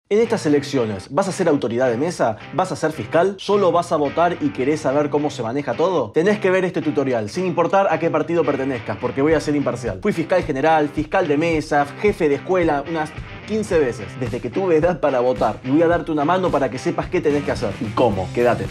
En estas elecciones, ¿vas a ser autoridad de mesa? ¿Vas a ser fiscal? ¿Solo vas a votar y querés saber cómo se maneja todo? Tenés que ver este tutorial, sin importar a qué partido pertenezcas, porque voy a ser imparcial. Fui fiscal general, fiscal de mesa, jefe de escuela, unas 15 veces, desde que tuve edad para votar. Y voy a darte una mano para que sepas qué tenés que hacer y cómo. Quédate.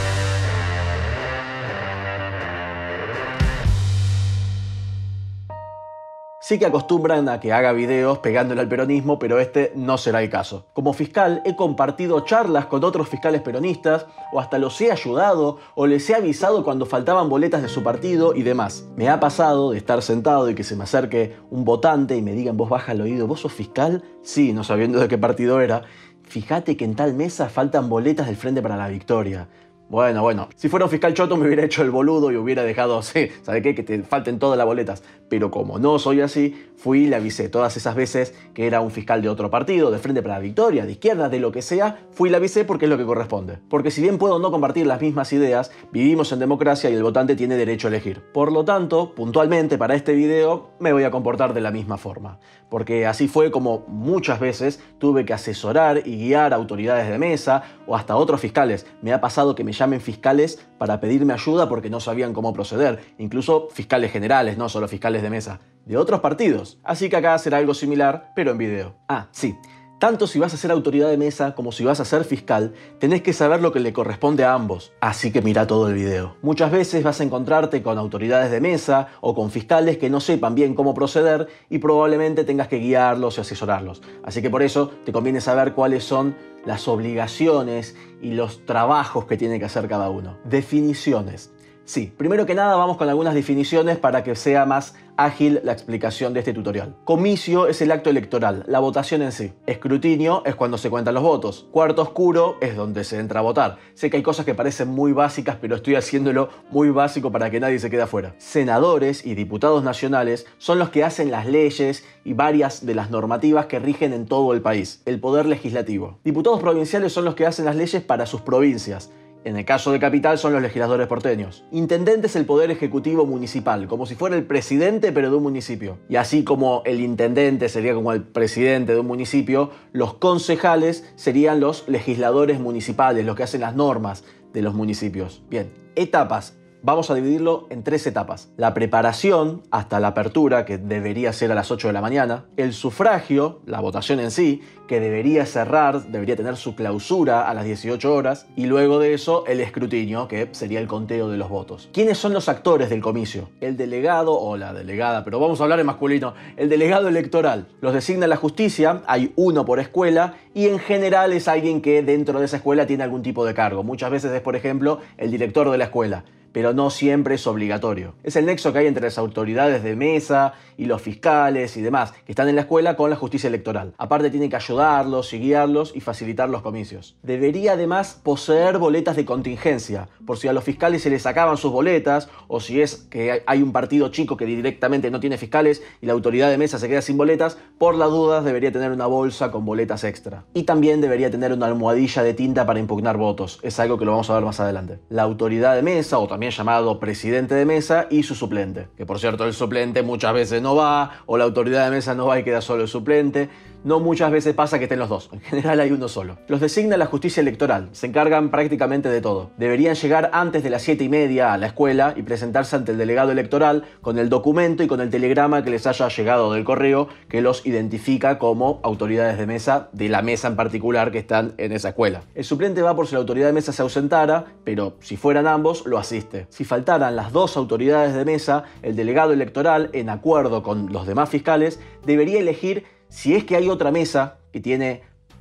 Sí que acostumbran a que haga videos pegándole al peronismo, pero este no será el caso. Como fiscal he compartido charlas con otros fiscales peronistas, o hasta los he ayudado, o les he avisado cuando faltaban boletas de su partido y demás. Me ha pasado de estar sentado y que se me acerque un votante y me diga en voz baja al oído: ¿vos sos fiscal? Sí, no sabiendo de qué partido era. Fíjate que en tal mesa faltan boletas del Frente para la Victoria. Bueno, si fuera un fiscal choto me hubiera hecho el boludo y hubiera dejado, sí, ¿sabe qué? Que te falten todas las boletas. Pero como no soy así, fui y le avisé todas esas veces que era un fiscal de otro partido, de Frente para la Victoria, de izquierda, de lo que sea, fui y le avisé porque es lo que corresponde. Porque si bien puedo no compartir las mismas ideas, vivimos en democracia y el votante tiene derecho a elegir. Por lo tanto, puntualmente para este video me voy a comportar de la misma forma. Porque así fue como muchas veces tuve que asesorar y guiar a autoridades de mesa o hasta otros fiscales. Me ha pasado que me llamen fiscales para pedirme ayuda porque no sabían cómo proceder. Incluso fiscales generales, no solo fiscales de mesa, de otros partidos. Así que acá será algo similar, pero en video. Ah, sí. Tanto si vas a ser autoridad de mesa como si vas a ser fiscal, tenés que saber lo que le corresponde a ambos. Así que mira todo el video. Muchas veces vas a encontrarte con autoridades de mesa o con fiscales que no sepan bien cómo proceder y probablemente tengas que guiarlos y asesorarlos. Así que por eso te conviene saber cuáles son las obligaciones y los trabajos que tiene que hacer cada uno. Definiciones. Sí, primero que nada vamos con algunas definiciones para que sea más ágil la explicación de este tutorial. Comicio es el acto electoral, la votación en sí. Escrutinio es cuando se cuentan los votos. Cuarto oscuro es donde se entra a votar. Sé que hay cosas que parecen muy básicas, pero estoy haciéndolo muy básico para que nadie se quede afuera. Senadores y diputados nacionales son los que hacen las leyes y varias de las normativas que rigen en todo el país. El poder legislativo. Diputados provinciales son los que hacen las leyes para sus provincias. En el caso de Capital son los legisladores porteños. Intendente es el poder ejecutivo municipal, como si fuera el presidente pero de un municipio. Y así como el intendente sería como el presidente de un municipio, los concejales serían los legisladores municipales, los que hacen las normas de los municipios. Bien, etapas. Vamos a dividirlo en 3 etapas. La preparación hasta la apertura, que debería ser a las 8 de la mañana. El sufragio, la votación en sí, que debería cerrar, debería tener su clausura a las 18 horas. Y luego de eso, el escrutinio, que sería el conteo de los votos. ¿Quiénes son los actores del comicio? El delegado o la delegada, pero vamos a hablar en masculino. El delegado electoral. Los designa la justicia, hay uno por escuela y en general es alguien que dentro de esa escuela tiene algún tipo de cargo. Muchas veces es, por ejemplo, el director de la escuela. Pero no siempre es obligatorio. Es el nexo que hay entre las autoridades de mesa y los fiscales y demás que están en la escuela con la justicia electoral. Aparte tiene que ayudarlos y guiarlos y facilitar los comicios. Debería además poseer boletas de contingencia, por si a los fiscales se les sacaban sus boletas o si es que hay un partido chico que directamente no tiene fiscales y la autoridad de mesa se queda sin boletas, por las dudas debería tener una bolsa con boletas extra. Y también debería tener una almohadilla de tinta para impugnar votos. Es algo que lo vamos a ver más adelante. La autoridad de mesa, o también llamado presidente de mesa, y su suplente. Que por cierto, el suplente muchas veces no va, o la autoridad de mesa no va y queda solo el suplente. No muchas veces pasa que estén los dos. En general hay uno solo. Los designa la justicia electoral. Se encargan prácticamente de todo. Deberían llegar antes de las 7:30 a la escuela y presentarse ante el delegado electoral con el documento y con el telegrama que les haya llegado del correo que los identifica como autoridades de mesa, de la mesa en particular que están en esa escuela. El suplente va por si la autoridad de mesa se ausentara, pero si fueran ambos, lo asiste. Si faltaran las dos autoridades de mesa, el delegado electoral, en acuerdo con los demás fiscales, debería elegir si es que hay otra mesa que tiene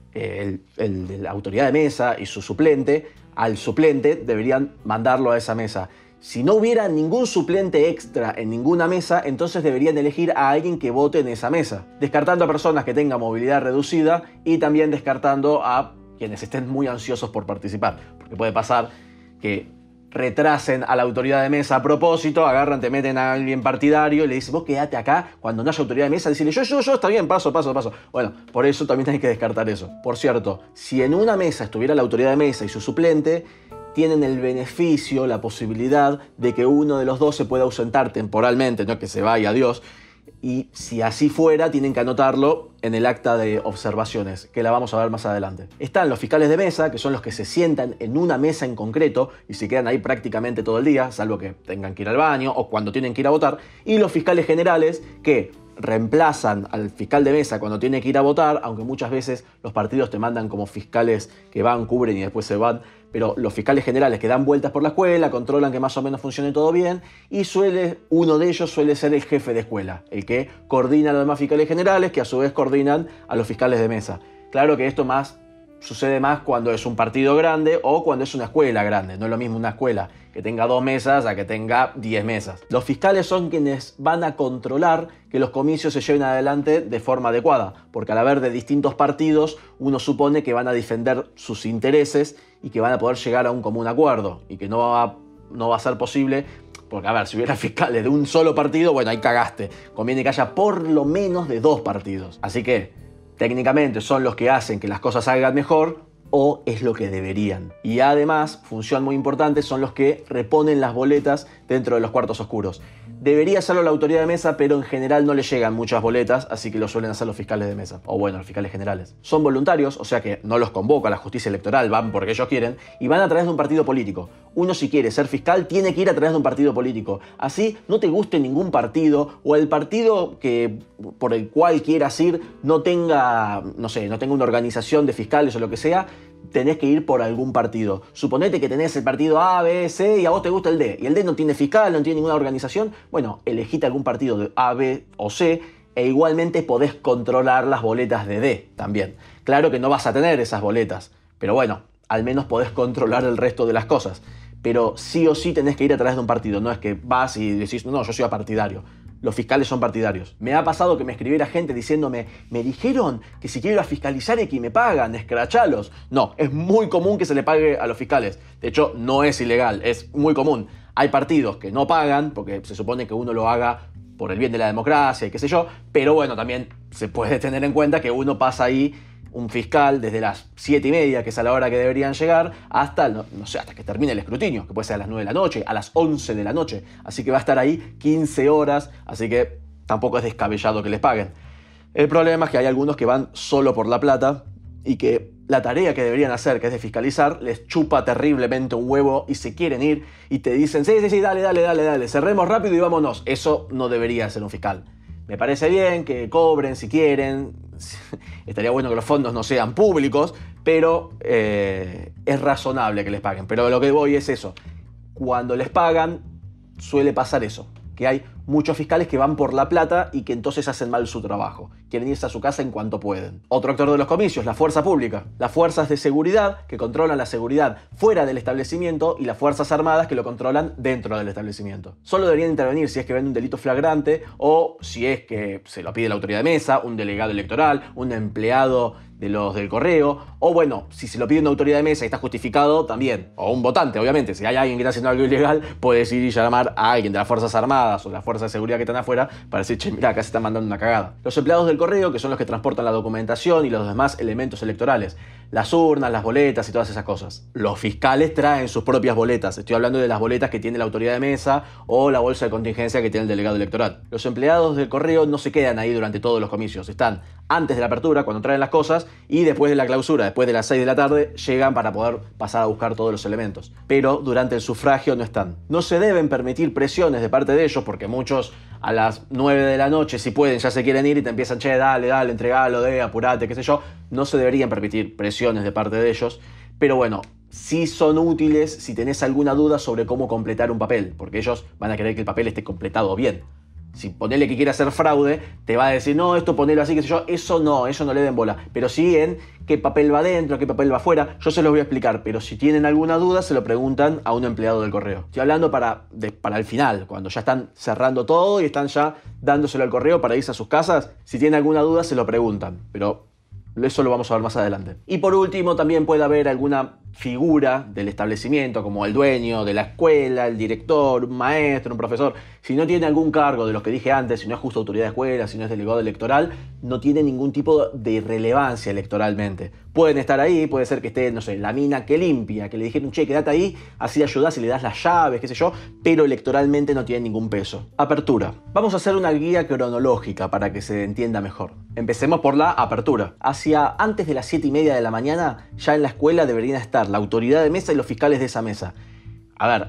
el de la autoridad de mesa y su suplente. Al suplente deberían mandarlo a esa mesa. Si no hubiera ningún suplente extra en ninguna mesa, entonces deberían elegir a alguien que vote en esa mesa, descartando a personas que tengan movilidad reducida y también descartando a quienes estén muy ansiosos por participar, porque puede pasar que retrasen a la autoridad de mesa a propósito, agarran, te meten a alguien partidario y le dicen, vos quedate acá, cuando no haya autoridad de mesa, decirle, yo, está bien, paso. Bueno, por eso también tenés que descartar eso. Por cierto, si en una mesa estuviera la autoridad de mesa y su suplente, tienen el beneficio, la posibilidad de que uno de los dos se pueda ausentar temporalmente, no que se vaya, adiós, Y si así fuera, tienen que anotarlo en el acta de observaciones, que la vamos a ver más adelante. Están los fiscales de mesa, que son los que se sientan en una mesa en concreto y se quedan ahí prácticamente todo el día, salvo que tengan que ir al baño o cuando tienen que ir a votar. Y los fiscales generales, que reemplazan al fiscal de mesa cuando tiene que ir a votar, aunque muchas veces los partidos te mandan como fiscales que van, cubren y después se van, pero los fiscales generales que dan vueltas por la escuela, controlan que más o menos funcione todo bien, y uno de ellos suele ser el jefe de escuela, el que coordina a los demás fiscales generales, que a su vez coordinan a los fiscales de mesa. Claro que esto sucede más cuando es un partido grande o cuando es una escuela grande. No es lo mismo una escuela que tenga 2 mesas a que tenga 10 mesas. Los fiscales son quienes van a controlar que los comicios se lleven adelante de forma adecuada, porque al haber de distintos partidos, uno supone que van a defender sus intereses y que van a poder llegar a un común acuerdo, y que no va a ser posible. Porque, a ver, si hubiera fiscales de un solo partido, bueno, ahí cagaste. Conviene que haya por lo menos de 2 partidos. Así que, técnicamente, son los que hacen que las cosas salgan mejor, o es lo que deberían. Y además, función muy importante, son los que reponen las boletas dentro de los cuartos oscuros. Debería hacerlo la autoridad de mesa, pero en general no le llegan muchas boletas, así que lo suelen hacer los fiscales de mesa. O bueno, los fiscales generales. Son voluntarios, o sea que no los convoca la justicia electoral, van porque ellos quieren, y van a través de un partido político. Uno, si quiere ser fiscal, tiene que ir a través de un partido político. Así no te guste ningún partido, o el partido por el cual quieras ir no tenga una organización de fiscales o lo que sea, tenés que ir por algún partido. Suponete que tenés el partido A, B, C y a vos te gusta el D. Y el D no tiene fiscal, no tiene ninguna organización. Bueno, elegite algún partido de A, B o C e igualmente podés controlar las boletas de D también. Claro que no vas a tener esas boletas, pero bueno, al menos podés controlar el resto de las cosas. Pero sí o sí tenés que ir a través de un partido. No es que vas y decís, no, yo soy partidario. Los fiscales son partidarios. Me ha pasado que me escribiera gente diciéndome, me dijeron que si quiero ir a fiscalizar y que me pagan, escrachalos. No, es muy común que se le pague a los fiscales. De hecho, no es ilegal, es muy común. Hay partidos que no pagan, porque se supone que uno lo haga por el bien de la democracia y qué sé yo, pero bueno, también se puede tener en cuenta que uno pasa ahí un fiscal desde las 7:30, que es a la hora que deberían llegar, hasta, hasta que termine el escrutinio, que puede ser a las 9 de la noche, a las 11 de la noche. Así que va a estar ahí 15 horas, así que tampoco es descabellado que les paguen. El problema es que hay algunos que van solo por la plata y que la tarea que deberían hacer, que es de fiscalizar, les chupa terriblemente un huevo y se quieren ir y te dicen, sí, dale, cerremos rápido y vámonos. Eso no debería ser un fiscal. Me parece bien que cobren si quieren, estaría bueno que los fondos no sean públicos, pero es razonable que les paguen. Pero lo que voy es eso, cuando les pagan suele pasar eso, que hay muchos fiscales que van por la plata y que entonces hacen mal su trabajo. Quieren irse a su casa en cuanto pueden. Otro actor de los comicios, la fuerza pública. Las fuerzas de seguridad que controlan la seguridad fuera del establecimiento y las fuerzas armadas que lo controlan dentro del establecimiento. Solo deberían intervenir si es que ven un delito flagrante o si es que se lo pide la autoridad de mesa, un delegado electoral, un empleado de los del correo, o bueno, si se lo pide una autoridad de mesa y está justificado también, o un votante, obviamente. Si hay alguien que está haciendo algo ilegal, puedes ir y llamar a alguien de las fuerzas armadas o de las fuerzas de seguridad que están afuera para decir, che, mirá, acá se está mandando una cagada. Los empleados del correo, que son los que transportan la documentación y los demás elementos electorales, las urnas, las boletas y todas esas cosas. Los fiscales traen sus propias boletas. Estoy hablando de las boletas que tiene la autoridad de mesa o la bolsa de contingencia que tiene el delegado electoral. Los empleados del correo no se quedan ahí durante todos los comicios. Están antes de la apertura, cuando traen las cosas, y después de la clausura, después de las 6 de la tarde, llegan para poder pasar a buscar todos los elementos. Pero durante el sufragio no están. No se deben permitir presiones de parte de ellos, porque muchos a las 9 de la noche, si pueden, ya se quieren ir y te empiezan, che, dale, entregalo, apurate, qué sé yo. No se deberían permitir presiones de parte de ellos, pero bueno, sí son útiles si tenés alguna duda sobre cómo completar un papel, porque ellos van a querer que el papel esté completado bien. Si ponele que quiere hacer fraude, te va a decir, no, esto ponelo así, qué sé yo, eso no le den bola. Pero sí en qué papel va adentro, qué papel va afuera, yo se los voy a explicar, pero si tienen alguna duda, se lo preguntan a un empleado del correo. Estoy hablando para el final, cuando ya están cerrando todo y están ya dándoselo al correo para irse a sus casas. Si tienen alguna duda, se lo preguntan, pero eso lo vamos a ver más adelante. Y por último, también puede haber alguna figura del establecimiento, como el dueño de la escuela, el director, un maestro, un profesor, si no tiene algún cargo de los que dije antes, si no es justo autoridad de escuela, si no es delegado electoral, no tiene ningún tipo de relevancia electoralmente. Pueden estar ahí, puede ser que esté, no sé, la mina que limpia, que le dijeron, che, quédate ahí, así ayudás y le das las llaves, qué sé yo, pero electoralmente no tiene ningún peso. Apertura. Vamos a hacer una guía cronológica para que se entienda mejor. Empecemos por la apertura. Hacia antes de las 7:30 de la mañana, ya en la escuela deberían estar la autoridad de mesa y los fiscales de esa mesa. A ver,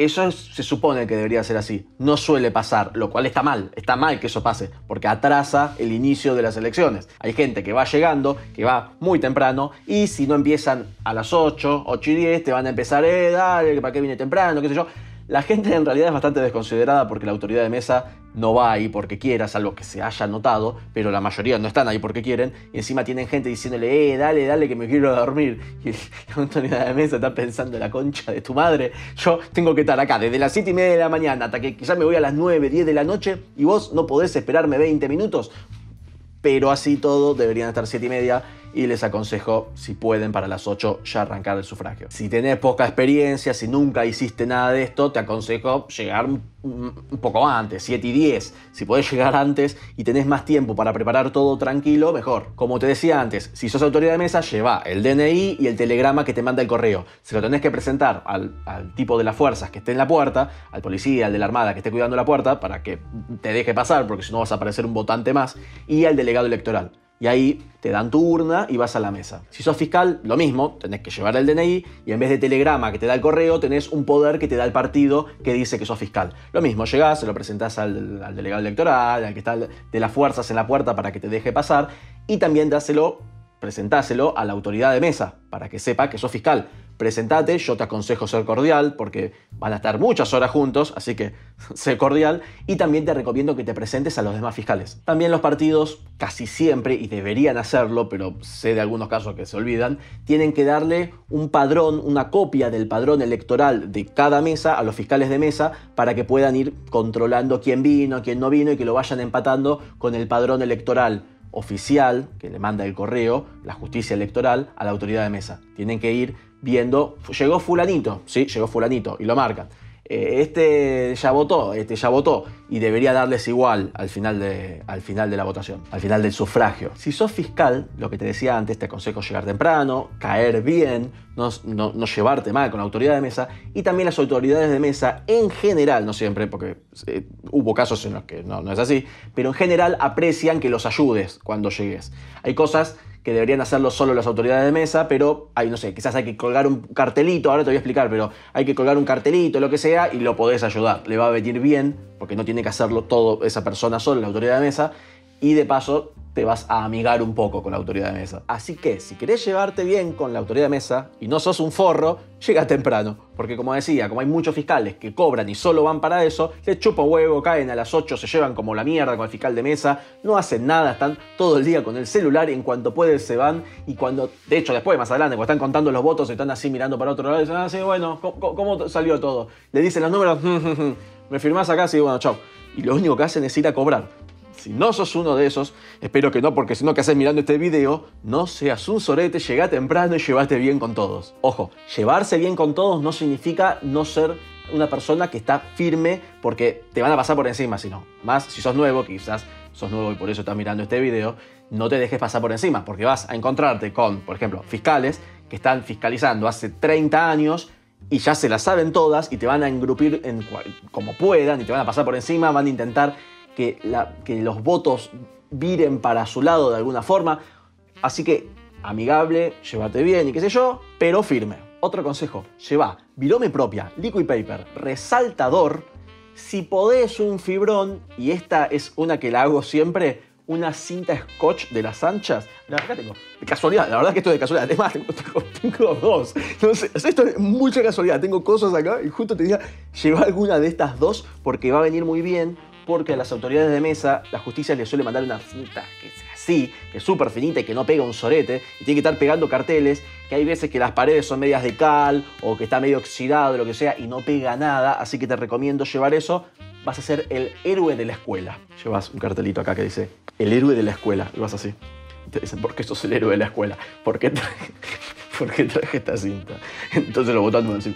se supone que debería ser así. No suele pasar, lo cual está mal que eso pase, porque atrasa el inicio de las elecciones. Hay gente que va llegando, que va muy temprano, y si no empiezan a las 8:10, te van a empezar, dale, ¿para qué viene temprano? Qué sé yo. La gente en realidad es bastante desconsiderada porque la autoridad de mesa no va ahí porque quiera, salvo que se haya notado, pero la mayoría no están ahí porque quieren, y encima tienen gente diciéndole, dale que me quiero dormir. Y la autoridad de mesa está pensando, la concha de tu madre, yo tengo que estar acá desde las 7:30 de la mañana hasta que quizás me voy a las 9, 10 de la noche, y vos no podés esperarme 20 minutos. Pero así todo deberían estar 7:30 y les aconsejo, si pueden, para las 8 ya arrancar el sufragio. Si tenés poca experiencia, si nunca hiciste nada de esto, te aconsejo llegar un poco antes, 7:10. Si podés llegar antes y tenés más tiempo para preparar todo tranquilo, mejor. Como te decía antes, si sos autoridad de mesa, lleva el DNI y el telegrama que te manda el correo. Se lo tenés que presentar al tipo de las fuerzas que esté en la puerta, al policía, al de la armada que esté cuidando la puerta, para que te deje pasar, porque si no vas a aparecer un votante más, y al delegado electoral. Y ahí te dan tu urna y vas a la mesa. Si sos fiscal, lo mismo, tenés que llevar el DNI y en vez de telegrama que te da el correo, tenés un poder que te da el partido que dice que sos fiscal. Lo mismo, llegás, se lo presentás al delegado electoral, al que está de las fuerzas en la puerta para que te deje pasar, y también presentáselo a la autoridad de mesa para que sepa que sos fiscal. Presentate, yo te aconsejo ser cordial porque van a estar muchas horas juntos, así que sé cordial, y también te recomiendo que te presentes a los demás fiscales. También los partidos, casi siempre, y deberían hacerlo, pero sé de algunos casos que se olvidan, tienen que darle un padrón, una copia del padrón electoral de cada mesa a los fiscales de mesa para que puedan ir controlando quién vino, quién no vino y que lo vayan empatando con el padrón electoral oficial que le manda el correo, la justicia electoral, a la autoridad de mesa. Tienen que ir viendo, llegó fulanito, sí, llegó fulanito, y lo marcan. Este ya votó, y debería darles igual al final de la votación, al final del sufragio. Si sos fiscal, lo que te decía antes, te aconsejo llegar temprano, caer bien, no llevarte mal con la autoridad de mesa, y también las autoridades de mesa en general, no siempre, porque hubo casos en los que no es así, pero en general aprecian que los ayudes cuando llegues. Hay cosas que deberían hacerlo solo las autoridades de mesa, pero no sé, quizás hay que colgar un cartelito, ahora te voy a explicar, pero hay que colgar un cartelito, lo que sea, y lo podés ayudar. Le va a venir bien, porque no tiene que hacerlo todo esa persona sola, la autoridad de mesa, y de paso te vas a amigar un poco con la autoridad de mesa. Así que, si querés llevarte bien con la autoridad de mesa y no sos un forro, llega temprano. Porque como decía, como hay muchos fiscales que cobran y solo van para eso, les chupa huevo, caen a las 8, se llevan como la mierda con el fiscal de mesa, no hacen nada, están todo el día con el celular y en cuanto pueden se van. Y cuando, de hecho después, más adelante, cuando están contando los votos, están así mirando para otro lado y dicen, sí, bueno, ¿cómo salió todo? Le dicen los números, me firmás acá, sí, bueno, chau. Y lo único que hacen es ir a cobrar. Si no sos uno de esos, espero que no, porque si no, ¿qué haces mirando este video? No seas un sorete, llegá temprano y llevate bien con todos. Ojo, llevarse bien con todos no significa no ser una persona que está firme porque te van a pasar por encima, sino más si sos nuevo, quizás sos nuevo y por eso estás mirando este video, no te dejes pasar por encima, porque vas a encontrarte con, por ejemplo, fiscales que están fiscalizando hace 30 años y ya se las saben todas y te van a engrupir como puedan y te van a pasar por encima, van a intentar que los votos viren para su lado de alguna forma. Así que, amigable, llévate bien y qué sé yo, pero firme. Otro consejo, lleva virome propia, liquid paper, resaltador, si podés un fibrón, y esta es una que la hago siempre, una cinta scotch de las anchas. Acá tengo, de casualidad, la verdad que esto es de casualidad. Además, tengo dos. No sé, esto es mucha casualidad. Tengo cosas acá y justo te diría, lleva alguna de estas dos porque va a venir muy bien. Porque a las autoridades de mesa, la justicia les suele mandar una cinta que es así, que es súper finita y que no pega un sorete, y tiene que estar pegando carteles, que hay veces que las paredes son medias de cal, o que está medio oxidado, lo que sea, y no pega nada, así que te recomiendo llevar eso. Vas a ser el héroe de la escuela. Llevas un cartelito acá que dice, el héroe de la escuela, y vas así. Te dicen, ¿por qué sos el héroe de la escuela? ¿Por qué? ¿por qué traje esta cinta? Entonces los votantes van a decir,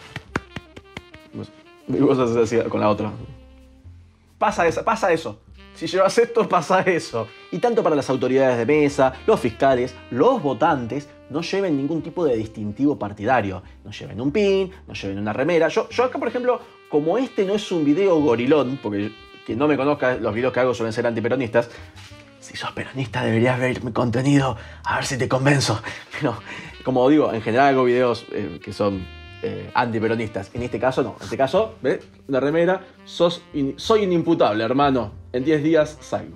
y vos haces así con la otra. Pasa eso. Si llevas esto, pasa eso. Y tanto para las autoridades de mesa, los fiscales, los votantes, no lleven ningún tipo de distintivo partidario. No lleven un pin, no lleven una remera. Yo acá, por ejemplo, como este no es un video gorilón, porque quien no me conozca, los videos que hago suelen ser antiperonistas. Si sos peronista deberías ver mi contenido, a ver si te convenzo. Pero, como digo, en general hago videos que son antiperonistas. En este caso no. En este caso, ¿ves? Una remera. Soy inimputable, hermano. En 10 días salgo.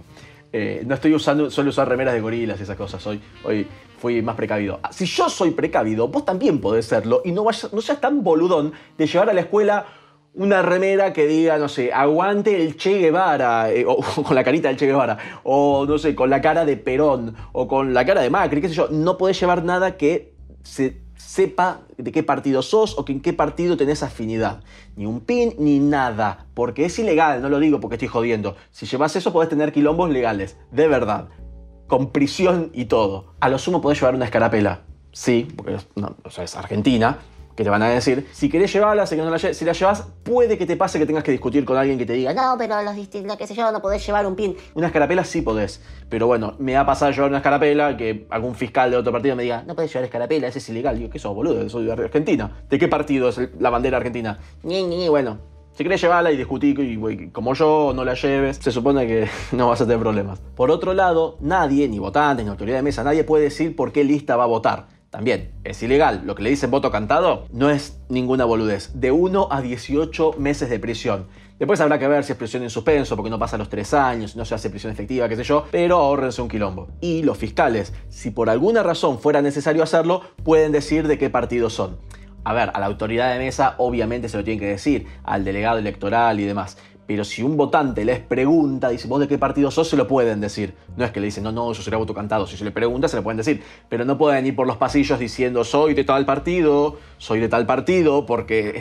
No estoy suelo usar remeras de gorilas y esas cosas. Hoy fui más precavido. Si yo soy precavido, vos también podés serlo. Y no seas tan boludón de llevar a la escuela una remera que diga, no sé, aguante el Che Guevara, o con la carita del Che Guevara, o no sé, con la cara de Perón, o con la cara de Macri, qué sé yo. No podés llevar nada que se sepa de qué partido sos o en qué partido tenés afinidad. Ni un pin, ni nada. Porque es ilegal, no lo digo porque estoy jodiendo. Si llevas eso podés tener quilombos legales, de verdad. Con prisión y todo. A lo sumo podés llevar una escarapela. Sí, porque es Argentina. Que te van a decir, si querés llevarla, si la llevas, puede que te pase que tengas que discutir con alguien que te diga, no, pero los distintos, qué sé yo, no podés llevar un pin. Una escarapela sí podés, pero bueno, me ha pasado llevar una escarapela que algún fiscal de otro partido me diga, no podés llevar escarapela, ese es ilegal. Digo, ¿qué sos, boludo? Soy de Argentina. ¿De qué partido es la bandera argentina? Bueno, si querés llevarla y discutir, y como yo no la lleves, se supone que no vas a tener problemas. Por otro lado, nadie, ni votantes, ni autoridad de mesa, nadie puede decir por qué lista va a votar. También es ilegal. Lo que le dicen voto cantado no es ninguna boludez. De 1 a 18 meses de prisión. Después habrá que ver si es prisión en suspenso, porque no pasa los 3 años, no se hace prisión efectiva, qué sé yo, pero ahórrense un quilombo. Y los fiscales, si por alguna razón fuera necesario hacerlo, pueden decir de qué partido son. A ver, a la autoridad de mesa obviamente se lo tienen que decir, al delegado electoral y demás. Pero si un votante les pregunta, dice, ¿vos de qué partido sos? Se lo pueden decir. No es que le dicen, no, eso será voto cantado. Si se le pregunta, se lo pueden decir. Pero no pueden ir por los pasillos diciendo, soy de tal partido, porque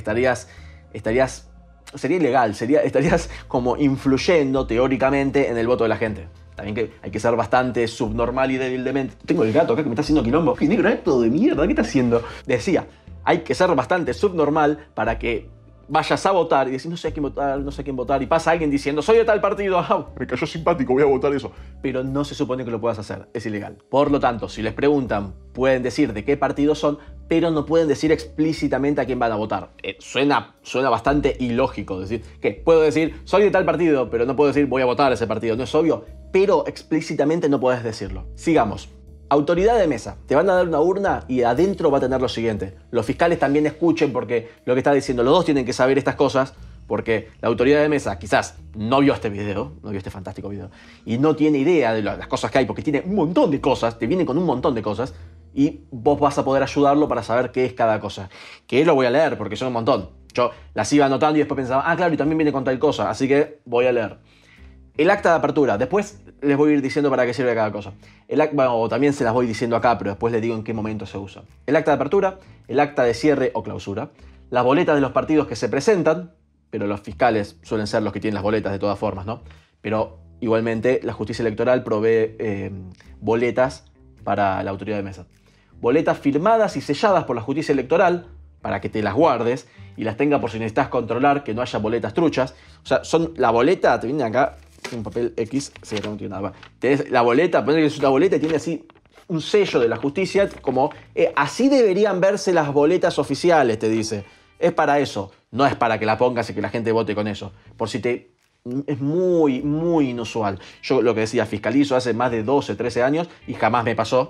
sería ilegal, estarías como influyendo teóricamente en el voto de la gente. También que hay que ser bastante subnormal y débil de mente. Tengo el gato acá que me está haciendo quilombo. ¡Qué negro esto de mierda! ¿Qué está haciendo? Decía, hay que ser bastante subnormal para que vayas a votar y decís, no sé a quién votar, y pasa alguien diciendo, soy de tal partido, me cayó simpático, voy a votar eso. Pero no se supone que lo puedas hacer, es ilegal. Por lo tanto, si les preguntan, pueden decir de qué partido son, pero no pueden decir explícitamente a quién van a votar. Suena bastante ilógico decir, ¿qué? Puedo decir, soy de tal partido, pero no puedo decir, voy a votar a ese partido, ¿no es obvio? Pero explícitamente no podés decirlo. Sigamos. Autoridad de mesa, te van a dar una urna y adentro va a tener lo siguiente. Los fiscales también escuchen porque lo que está diciendo, los dos tienen que saber estas cosas porque la autoridad de mesa quizás no vio este video, no vio este fantástico video y no tiene idea de las cosas que hay porque tiene un montón de cosas, te viene con un montón de cosas y vos vas a poder ayudarlo para saber qué es cada cosa. Que lo voy a leer porque son un montón. Yo las iba anotando y después pensaba, claro, y también viene con tal cosa, así que voy a leer. El acta de apertura, después les voy a ir diciendo para qué sirve cada cosa. O también se las voy diciendo acá, pero después les digo en qué momento se usa. El acta de apertura, el acta de cierre o clausura, las boletas de los partidos que se presentan, pero los fiscales suelen ser los que tienen las boletas de todas formas, ¿no? Pero igualmente la justicia electoral provee boletas para la autoridad de mesa. Boletas firmadas y selladas por la justicia electoral, para que te las guardes y las tengas por si necesitas controlar que no haya boletas truchas. O sea, la boleta, te viene acá un papel X, sí, no tiene nada más. Tenés la boleta, ponés que es una boleta y tiene así un sello de la justicia, como así deberían verse las boletas oficiales, te dice. Es para eso, no es para que la pongas y que la gente vote con eso. Por si es muy, muy inusual. Yo lo que decía, fiscalizo hace más de 12, 13 años y jamás me pasó.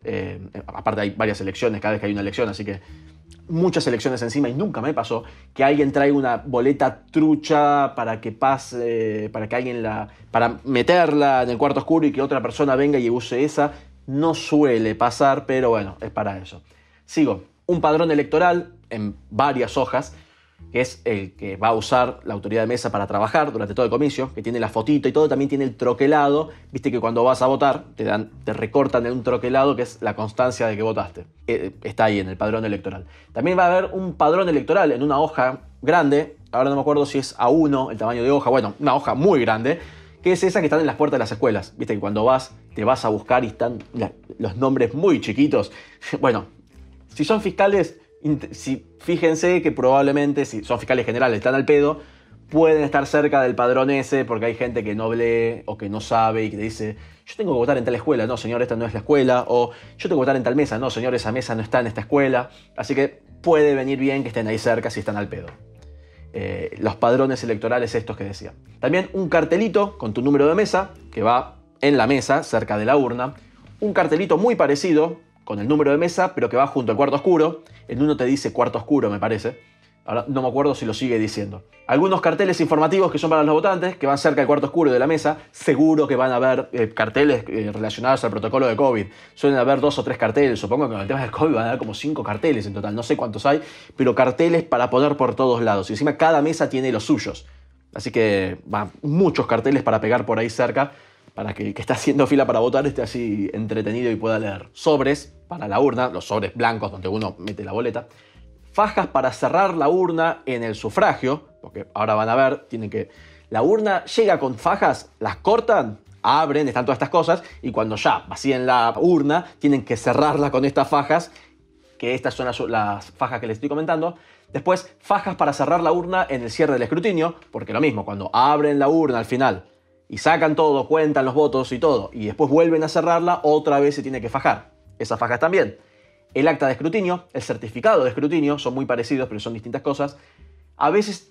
Aparte hay varias elecciones, cada vez que hay una elección, así que muchas elecciones encima y nunca me pasó que alguien traiga una boleta trucha para que pase, para meterla en el cuarto oscuro y que otra persona venga y use esa. No suele pasar, pero bueno, es para eso. Sigo. Un padrón electoral en varias hojas, que es el que va a usar la autoridad de mesa para trabajar durante todo el comicio, que tiene la fotito y todo, también tiene el troquelado. Viste que cuando vas a votar te recortan en un troquelado que es la constancia de que votaste. Está ahí en el padrón electoral. También va a haber un padrón electoral en una hoja grande, ahora no me acuerdo si es A1 el tamaño de hoja, bueno, una hoja muy grande, que es esa que están en las puertas de las escuelas. Viste que cuando te vas a buscar y están los nombres muy chiquitos. Bueno, Si son fiscales, fíjense que probablemente, si son fiscales generales, están al pedo, pueden estar cerca del padrón ese porque hay gente que no lee o que no sabe y que dice: yo tengo que votar en tal escuela. No, señor, esta no es la escuela. O yo tengo que votar en tal mesa. No, señor, esa mesa no está en esta escuela. Así que puede venir bien que estén ahí cerca si están al pedo. Los padrones electorales estos que decía. También un cartelito con tu número de mesa que va en la mesa, cerca de la urna. Un cartelito muy parecido con el número de mesa, pero que va junto al cuarto oscuro. En uno te dice cuarto oscuro, me parece. Ahora no me acuerdo si lo sigue diciendo. Algunos carteles informativos que son para los votantes, que van cerca del cuarto oscuro de la mesa. Seguro que van a haber carteles relacionados al protocolo de COVID. Suelen haber 2 o 3 carteles. Supongo que con el tema del COVID van a haber como 5 carteles en total. No sé cuántos hay, pero carteles para poner por todos lados. Y encima cada mesa tiene los suyos. Así que van muchos carteles para pegar por ahí cerca, para que el que está haciendo fila para votar esté así entretenido y pueda leer. Sobres para la urna, los sobres blancos donde uno mete la boleta. Fajas para cerrar la urna en el sufragio, porque ahora van a ver, la urna llega con fajas, las cortan, abren, están todas estas cosas, y cuando ya vacíen la urna, tienen que cerrarla con estas fajas, que estas son las fajas que les estoy comentando. Después, fajas para cerrar la urna en el cierre del escrutinio, porque lo mismo, cuando abren la urna al final y sacan todo, cuentan los votos y todo, y después vuelven a cerrarla, otra vez se tiene que fajar. Esas fajas también. El acta de escrutinio, el certificado de escrutinio, son muy parecidos, pero son distintas cosas. A veces,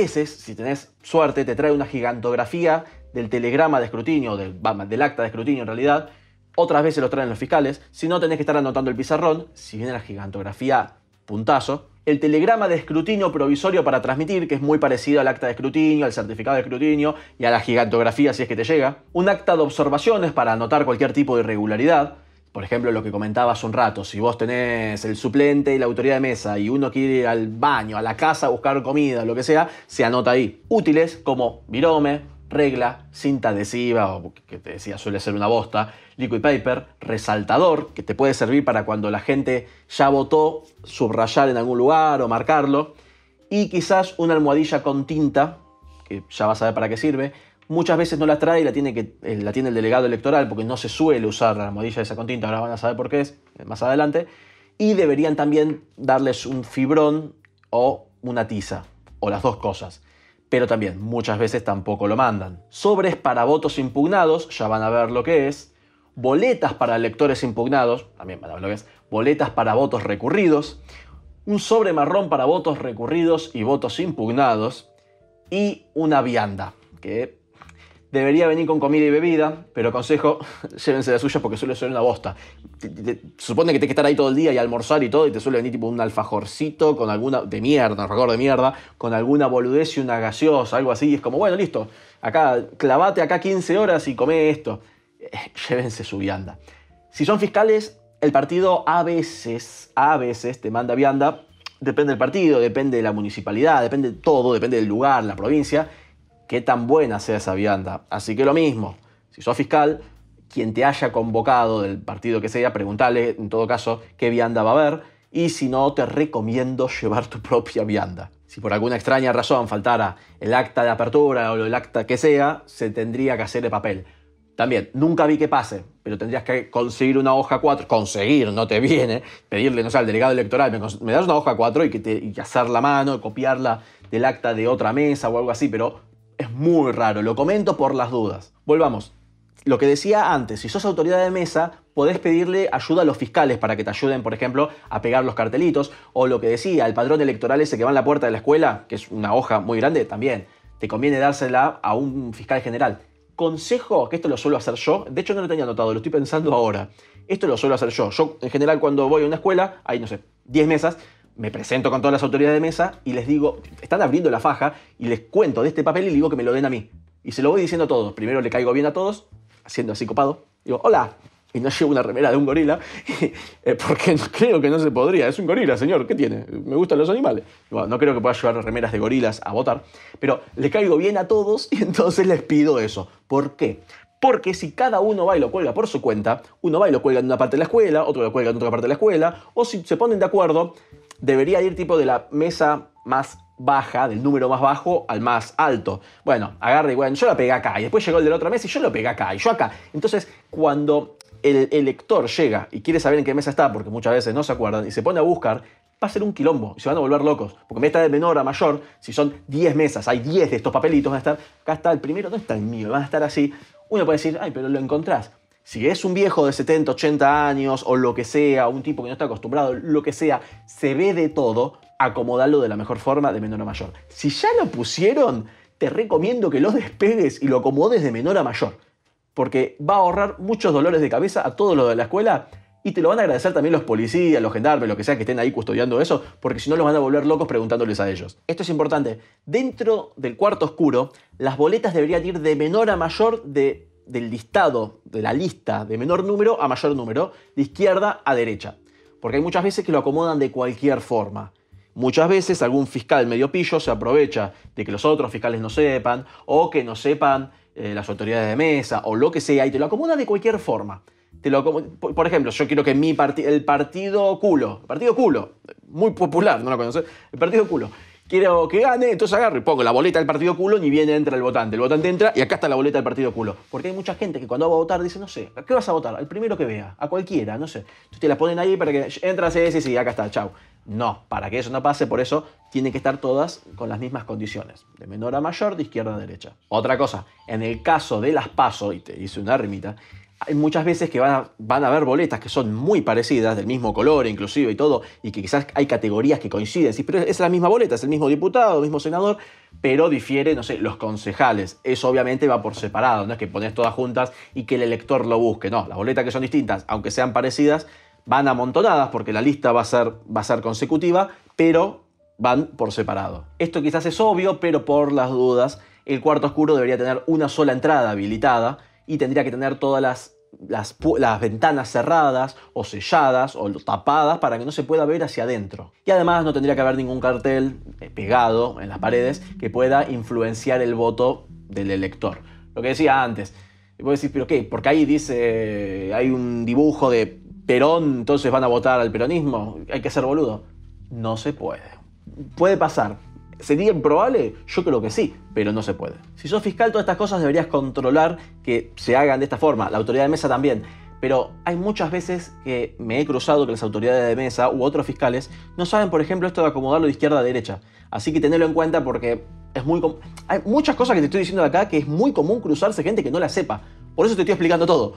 si tenés suerte, te trae una gigantografía del telegrama de escrutinio, del acta de escrutinio en realidad. Otras veces lo traen los fiscales. Si no, tenés que estar anotando el pizarrón. Si viene la gigantografía, puntazo. El telegrama de escrutinio provisorio para transmitir, que es muy parecido al acta de escrutinio, al certificado de escrutinio y a la gigantografía si es que te llega. Un acta de observaciones para anotar cualquier tipo de irregularidad. Por ejemplo, lo que comentaba hace un rato, si vos tenés el suplente y la autoridad de mesa y uno quiere ir al baño, a la casa a buscar comida, lo que sea, se anota ahí. Útiles como virome, regla, cinta adhesiva, o que te decía suele ser una bosta, liquid paper, resaltador, que te puede servir para cuando la gente ya votó, subrayar en algún lugar o marcarlo, y quizás una almohadilla con tinta, que ya vas a ver para qué sirve. Muchas veces no la trae y la tiene el delegado electoral porque no se suele usar la almohadilla esa con tinta, ahora van a saber por qué es, más adelante. Y deberían también darles un fibrón o una tiza, o las dos cosas. Pero también muchas veces tampoco lo mandan. Sobres para votos impugnados, ya van a ver lo que es. Boletas para electores impugnados, también van a ver lo que es. Boletas para votos recurridos. Un sobre marrón para votos recurridos y votos impugnados. Y una vianda, que debería venir con comida y bebida, pero consejo, llévense la suya porque suele ser una bosta. Supone que tenés que estar ahí todo el día y almorzar y todo, y te suele venir tipo un alfajorcito con alguna de mierda, un alfajor de mierda, con alguna boludez y una gaseosa, algo así. Y es como, bueno, listo, acá, clavate acá 15 horas y comé esto. Llévense su vianda. Si son fiscales, el partido a veces te manda vianda. Depende del partido, depende de la municipalidad, depende de todo, depende del lugar, la provincia, qué tan buena sea esa vianda. Así que lo mismo, si sos fiscal, quien te haya convocado del partido que sea, preguntale en todo caso qué vianda va a haber, y si no, te recomiendo llevar tu propia vianda. Si por alguna extraña razón faltara el acta de apertura o el acta que sea, se tendría que hacer de papel. También, nunca vi que pase, pero tendrías que conseguir una hoja 4, conseguir, no te viene, pedirle, no sé, al delegado electoral, me das una hoja 4 y hacer la mano, copiarla del acta de otra mesa o algo así, pero es muy raro, lo comento por las dudas. Volvamos. Lo que decía antes, si sos autoridad de mesa, podés pedirle ayuda a los fiscales para que te ayuden, por ejemplo, a pegar los cartelitos. O lo que decía, el padrón electoral ese que va en la puerta de la escuela, que es una hoja muy grande, también te conviene dársela a un fiscal general. Consejo, que esto lo suelo hacer yo, de hecho no lo tenía anotado, lo estoy pensando ahora. Esto lo suelo hacer yo. Yo, en general, cuando voy a una escuela, hay, no sé, 10 mesas, me presento con todas las autoridades de mesa y les digo, están abriendo la faja y les cuento de este papel y les digo que me lo den a mí. Y se lo voy diciendo a todos. Primero le caigo bien a todos, haciendo así copado. Digo, hola. Y no llevo una remera de un gorila, porque creo que no se podría. Es un gorila, señor, ¿qué tiene? Me gustan los animales. Bueno, no creo que pueda llevar remeras de gorilas a votar, pero le caigo bien a todos y entonces les pido eso. ¿Por qué? Porque si cada uno va y lo cuelga por su cuenta, uno va y lo cuelga en una parte de la escuela, otro lo cuelga en otra parte de la escuela, o si se ponen de acuerdo, debería ir tipo de la mesa más baja, del número más bajo al más alto. Bueno, agarra y bueno, yo la pegué acá, y después llegó el de la otra mesa y yo lo pegué acá, y yo acá. Entonces, cuando el elector llega y quiere saber en qué mesa está, porque muchas veces no se acuerdan, y se pone a buscar, va a ser un quilombo y se van a volver locos. Porque en vez de estar de menor a mayor, si son 10 mesas, hay 10 de estos papelitos, van a estar, acá está el primero, no está el mío, van a estar así. Uno puede decir, ay, pero lo encontrás. Si es un viejo de 70, 80 años o lo que sea, un tipo que no está acostumbrado, lo que sea, se ve de todo, acomodarlo de la mejor forma de menor a mayor. Si ya lo pusieron, te recomiendo que lo despegues y lo acomodes de menor a mayor. Porque va a ahorrar muchos dolores de cabeza a todos los de la escuela y te lo van a agradecer también los policías, los gendarmes, lo que sea que estén ahí custodiando eso, porque si no los van a volver locos preguntándoles a ellos. Esto es importante. Dentro del cuarto oscuro, las boletas deberían ir de menor a mayor del listado, de la lista, de menor número a mayor número, de izquierda a derecha. Porque hay muchas veces que lo acomodan de cualquier forma. Muchas veces algún fiscal medio pillo se aprovecha de que los otros fiscales no sepan, o que no sepan las autoridades de mesa, o lo que sea, y te lo acomoda de cualquier forma. Por ejemplo, yo quiero que el partido culo, muy popular, no lo conoces, el partido culo, quiero que gane, entonces agarro y pongo la boleta del partido culo, ni bien entra el votante entra y acá está la boleta del partido culo. Porque hay mucha gente que cuando va a votar dice, no sé, ¿a qué vas a votar? Al primero que vea, a cualquiera, no sé. Entonces te la ponen ahí para que entras, sí, acá está, chau. No, para que eso no pase, por eso tienen que estar todas con las mismas condiciones, de menor a mayor, de izquierda a derecha. Otra cosa, en el caso de las PASO, y te hice una rimita, hay muchas veces que van a haber boletas que son muy parecidas, del mismo color inclusive y todo, y que quizás hay categorías que coinciden. Sí, pero es la misma boleta, es el mismo diputado, el mismo senador, pero difiere, no sé, los concejales. Eso obviamente va por separado, no es que pones todas juntas y que el elector lo busque. No, las boletas que son distintas, aunque sean parecidas, van amontonadas porque la lista va a ser consecutiva, pero van por separado. Esto quizás es obvio, pero por las dudas, el cuarto oscuro debería tener una sola entrada habilitada, y tendría que tener todas las ventanas cerradas o selladas o tapadas para que no se pueda ver hacia adentro. Y además no tendría que haber ningún cartel pegado en las paredes que pueda influenciar el voto del elector. Lo que decía antes, voy a decir, ¿pero qué? Porque ahí dice, hay un dibujo de Perón, entonces van a votar al peronismo, hay que ser boludo. No se puede. Puede pasar. ¿Sería improbable? Yo creo que sí, pero no se puede. Si sos fiscal, todas estas cosas deberías controlar que se hagan de esta forma. La autoridad de mesa también. Pero hay muchas veces que me he cruzado que las autoridades de mesa u otros fiscales no saben, por ejemplo, esto de acomodarlo de izquierda a derecha. Así que tenedlo en cuenta porque hay muchas cosas que te estoy diciendo de acá que es muy común cruzarse gente que no la sepa. Por eso te estoy explicando todo.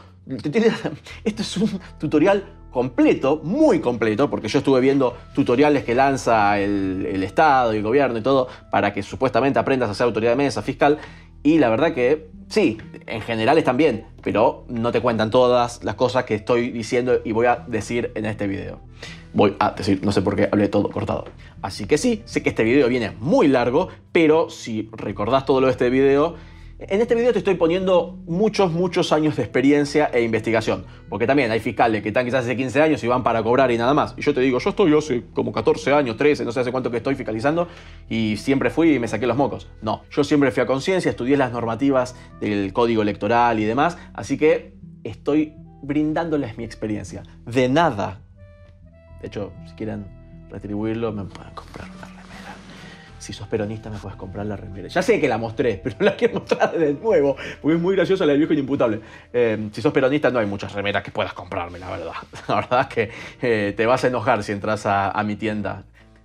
Esto es un tutorial completo, muy completo, porque yo estuve viendo tutoriales que lanza el Estado y el gobierno y todo para que supuestamente aprendas a ser autoridad de mesa, fiscal, y la verdad que sí, en general están bien, pero no te cuentan todas las cosas que estoy diciendo y voy a decir en este video. Voy a decir, no sé por qué hablé todo cortado. Así que sí, sé que este video viene muy largo, pero si recordás todo lo de este video, en este video te estoy poniendo muchos años de experiencia e investigación. Porque también hay fiscales que están quizás hace 15 años y van para cobrar y nada más. Y yo te digo, yo estoy hace como 14 años, 13, no sé hace cuánto que estoy fiscalizando y siempre fui y me saqué los mocos. No, yo siempre fui a conciencia, estudié las normativas del código electoral y demás. Así que estoy brindándoles mi experiencia. De nada. De hecho, si quieren retribuirlo, me pueden comprar una remera. Si sos peronista me puedes comprar la remera. Ya sé que la mostré, pero la quiero mostrar de nuevo, porque es muy graciosa la del viejo inimputable. Si sos peronista no hay muchas remeras que puedas comprarme, la verdad. La verdad es que te vas a enojar si entras a mi tienda.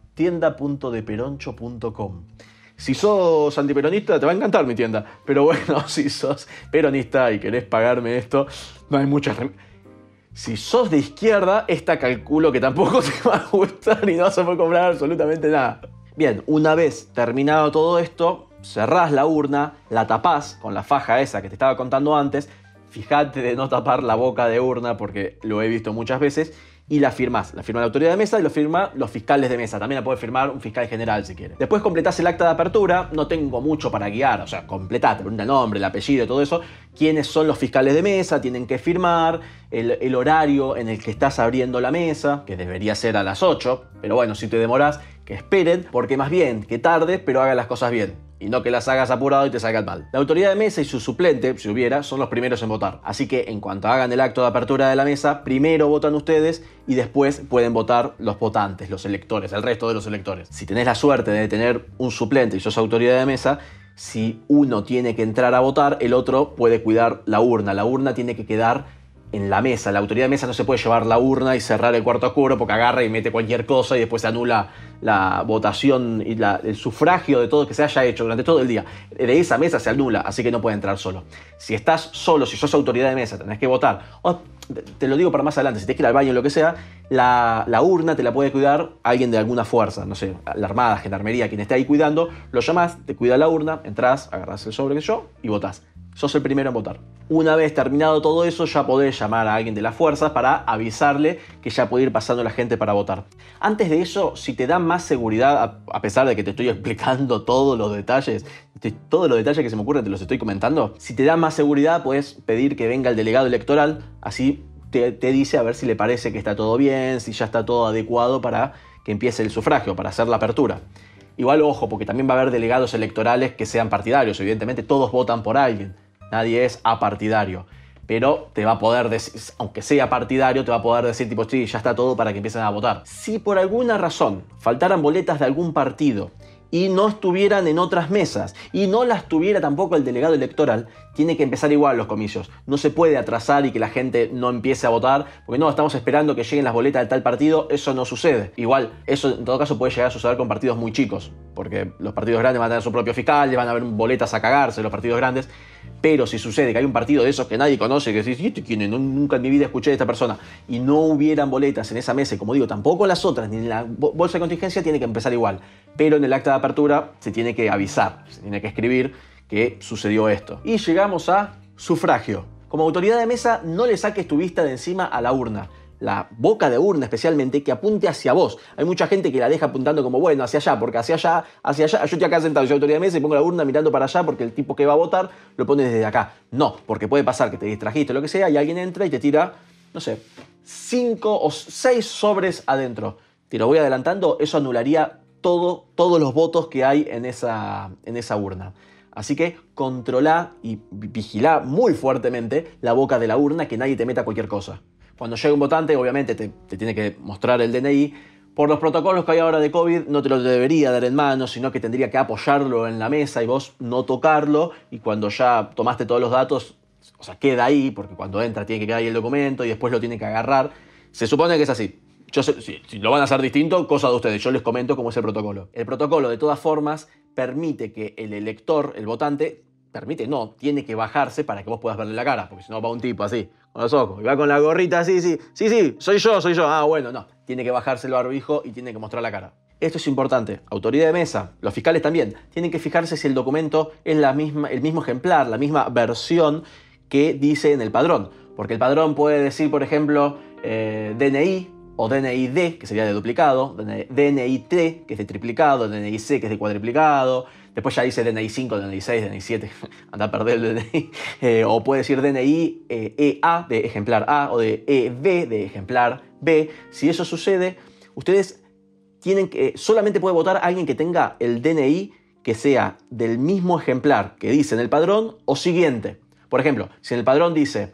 tienda.deperoncho.com. Si sos antiperonista te va a encantar mi tienda. Pero bueno, si sos peronista y querés pagarme esto, no hay muchas remeras. Si sos de izquierda, esta calculo que tampoco te va a gustar y no vas a poder comprar absolutamente nada. Bien, una vez terminado todo esto, cerrás la urna, la tapás con la faja esa que te estaba contando antes. Fíjate de no tapar la boca de urna porque lo he visto muchas veces. Y la firmás. La firma la autoridad de mesa y lo firma los fiscales de mesa. También la puede firmar un fiscal general si quiere. Después completás el acta de apertura. No tengo mucho para guiar. O sea, completate el nombre, el apellido, todo eso. ¿Quiénes son los fiscales de mesa? Tienen que firmar. El horario en el que estás abriendo la mesa, que debería ser a las 8. Pero bueno, si te demorás, que esperen. Porque más bien que tarde, pero hagan las cosas bien. Y no que las hagas apurado y te salgan mal. La autoridad de mesa y su suplente, si hubiera, son los primeros en votar. Así que en cuanto hagan el acto de apertura de la mesa, primero votan ustedes y después pueden votar los votantes, los electores, el resto de los electores. Si tenés la suerte de tener un suplente y sos autoridad de mesa, si uno tiene que entrar a votar, el otro puede cuidar la urna. La urna tiene que quedar en la mesa. La autoridad de mesa no se puede llevar la urna y cerrar el cuarto oscuro porque agarra y mete cualquier cosa y después se anula la votación y el sufragio de todo que se haya hecho durante todo el día. De esa mesa se anula, así que no puede entrar solo. Si estás solo, si sos autoridad de mesa, tenés que votar. O, te lo digo para más adelante, si tenés que ir al baño o lo que sea, la urna te la puede cuidar alguien de alguna fuerza, no sé, la armada, gendarmería, quien esté ahí cuidando, lo llamás, te cuida la urna, entrás, agarrás el sobre que yo y votás. Sos el primero en votar. Una vez terminado todo eso, ya podés llamar a alguien de las fuerzas para avisarle que ya puede ir pasando la gente para votar. Antes de eso, si te da más seguridad, a pesar de que te estoy explicando todos los detalles que se me ocurren te los estoy comentando, si te da más seguridad, puedes pedir que venga el delegado electoral, así te dice a ver si le parece que está todo bien, si ya está todo adecuado para que empiece el sufragio, para hacer la apertura. Igual, ojo, porque también va a haber delegados electorales que sean partidarios. Evidentemente, todos votan por alguien. Nadie es apartidario. Pero te va a poder decir, aunque sea partidario, te va a poder decir, tipo, sí, ya está todo para que empiecen a votar. Si por alguna razón faltaran boletas de algún partido y no estuvieran en otras mesas y no las tuviera tampoco el delegado electoral, tiene que empezar igual los comicios. No se puede atrasar y que la gente no empiece a votar, porque no, estamos esperando que lleguen las boletas de tal partido, eso no sucede. Igual, eso en todo caso puede llegar a suceder con partidos muy chicos, porque los partidos grandes van a tener su propio fiscal, van a haber boletas a cagarse los partidos grandes, pero si sucede que hay un partido de esos que nadie conoce, que decís, ¿y este quién es? Nunca en mi vida escuché de esta persona, y no hubieran boletas en esa mesa, y como digo, tampoco las otras, ni en la bolsa de contingencia, tiene que empezar igual. Pero en el acta de apertura se tiene que avisar, se tiene que escribir que sucedió esto. Y llegamos a sufragio. Como autoridad de mesa, no le saques tu vista de encima a la urna. La boca de urna especialmente, que apunte hacia vos. Hay mucha gente que la deja apuntando como, bueno, hacia allá, porque hacia allá, yo estoy acá sentado, soy autoridad de mesa y pongo la urna mirando para allá porque el tipo que va a votar lo pone desde acá. No, porque puede pasar que te distrajiste o lo que sea y alguien entra y te tira, no sé, 5 o 6 sobres adentro. Te lo voy adelantando, eso anularía todos los votos que hay en esa urna. Así que controlá y vigilá muy fuertemente la boca de la urna, que nadie te meta cualquier cosa. Cuando llegue un votante, obviamente te tiene que mostrar el DNI. Por los protocolos que hay ahora de COVID, no te lo debería dar en mano, sino que tendría que apoyarlo en la mesa y vos no tocarlo. Y cuando ya tomaste todos los datos, o sea, queda ahí, porque cuando entra tiene que quedar ahí el documento y después lo tiene que agarrar. Se supone que es así. Yo sé, si lo van a hacer distinto, cosa de ustedes. Yo les comento cómo es el protocolo. El protocolo, de todas formas, permite que el elector, el votante, tiene que bajarse para que vos puedas verle la cara, porque si no va un tipo así, con los ojos, y va con la gorrita así, sí, soy yo, ah, bueno, no, tiene que bajarse el barbijo y tiene que mostrar la cara. Esto es importante, autoridad de mesa, los fiscales también, tienen que fijarse si el documento es el mismo ejemplar, la misma versión que dice en el padrón, porque el padrón puede decir, por ejemplo, DNI, o DNI-D, que sería de duplicado, DNI-T, que es de triplicado, DNI-C, que es de cuadriplicado, después ya dice DNI-5, DNI-6, DNI-7, anda a perder el DNI, o puede decir DNI-EA, de ejemplar A, o de EB, de ejemplar B. Si eso sucede, ustedes solamente puede votar alguien que tenga el DNI que sea del mismo ejemplar que dice en el padrón o siguiente. Por ejemplo, si en el padrón dice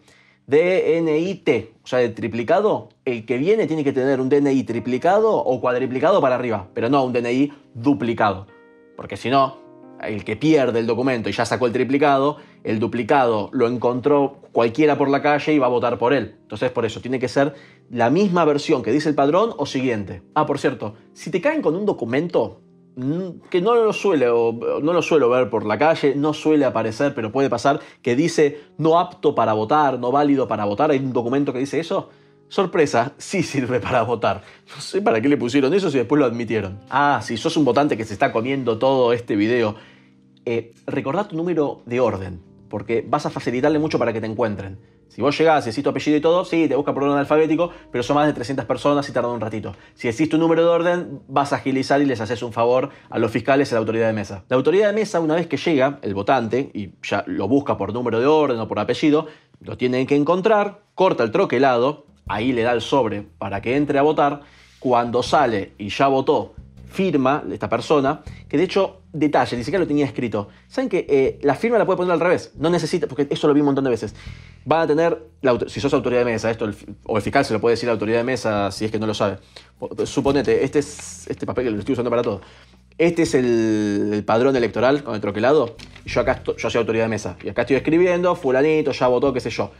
DNI-T, o sea, de triplicado, el que viene tiene que tener un DNI triplicado o cuadriplicado para arriba, pero no un DNI duplicado, porque si no, el que pierde el documento y ya sacó el triplicado, el duplicado lo encontró cualquiera por la calle y va a votar por él. Entonces, por eso, tiene que ser la misma versión que dice el padrón o siguiente. Ah, por cierto, si te caen con un documento que no lo suelo ver por la calle, no suele aparecer, pero puede pasar, que dice no apto para votar, no válido para votar, hay un documento que dice eso. Sorpresa, sí sirve para votar. No sé para qué le pusieron eso si después lo admitieron. Ah, si sos un votante que se está comiendo todo este video, recordá tu número de orden, porque vas a facilitarle mucho para que te encuentren. Si vos llegás y decís tu apellido y todo, sí, te busca por orden alfabético, pero son más de 300 personas y tarda un ratito. Si decís tu número de orden, vas a agilizar y les haces un favor a los fiscales y a la autoridad de mesa. La autoridad de mesa, una vez que llega el votante y ya lo busca por número de orden o por apellido, lo tienen que encontrar, corta el troquelado, ahí le da el sobre para que entre a votar. Cuando sale y ya votó, firma esta persona, que de hecho, detalle, ni siquiera lo tenía escrito. ¿Saben que la firma la puede poner al revés? No necesita, porque eso lo vi un montón de veces. Van a tener, si sos autoridad de mesa, o el fiscal se lo puede decir a la autoridad de mesa si es que no lo sabe. Suponete, este papel que lo estoy usando para todo. Este es el padrón electoral con el troquelado. Yo soy autoridad de mesa. Y acá estoy escribiendo, fulanito, ya votó, qué sé yo.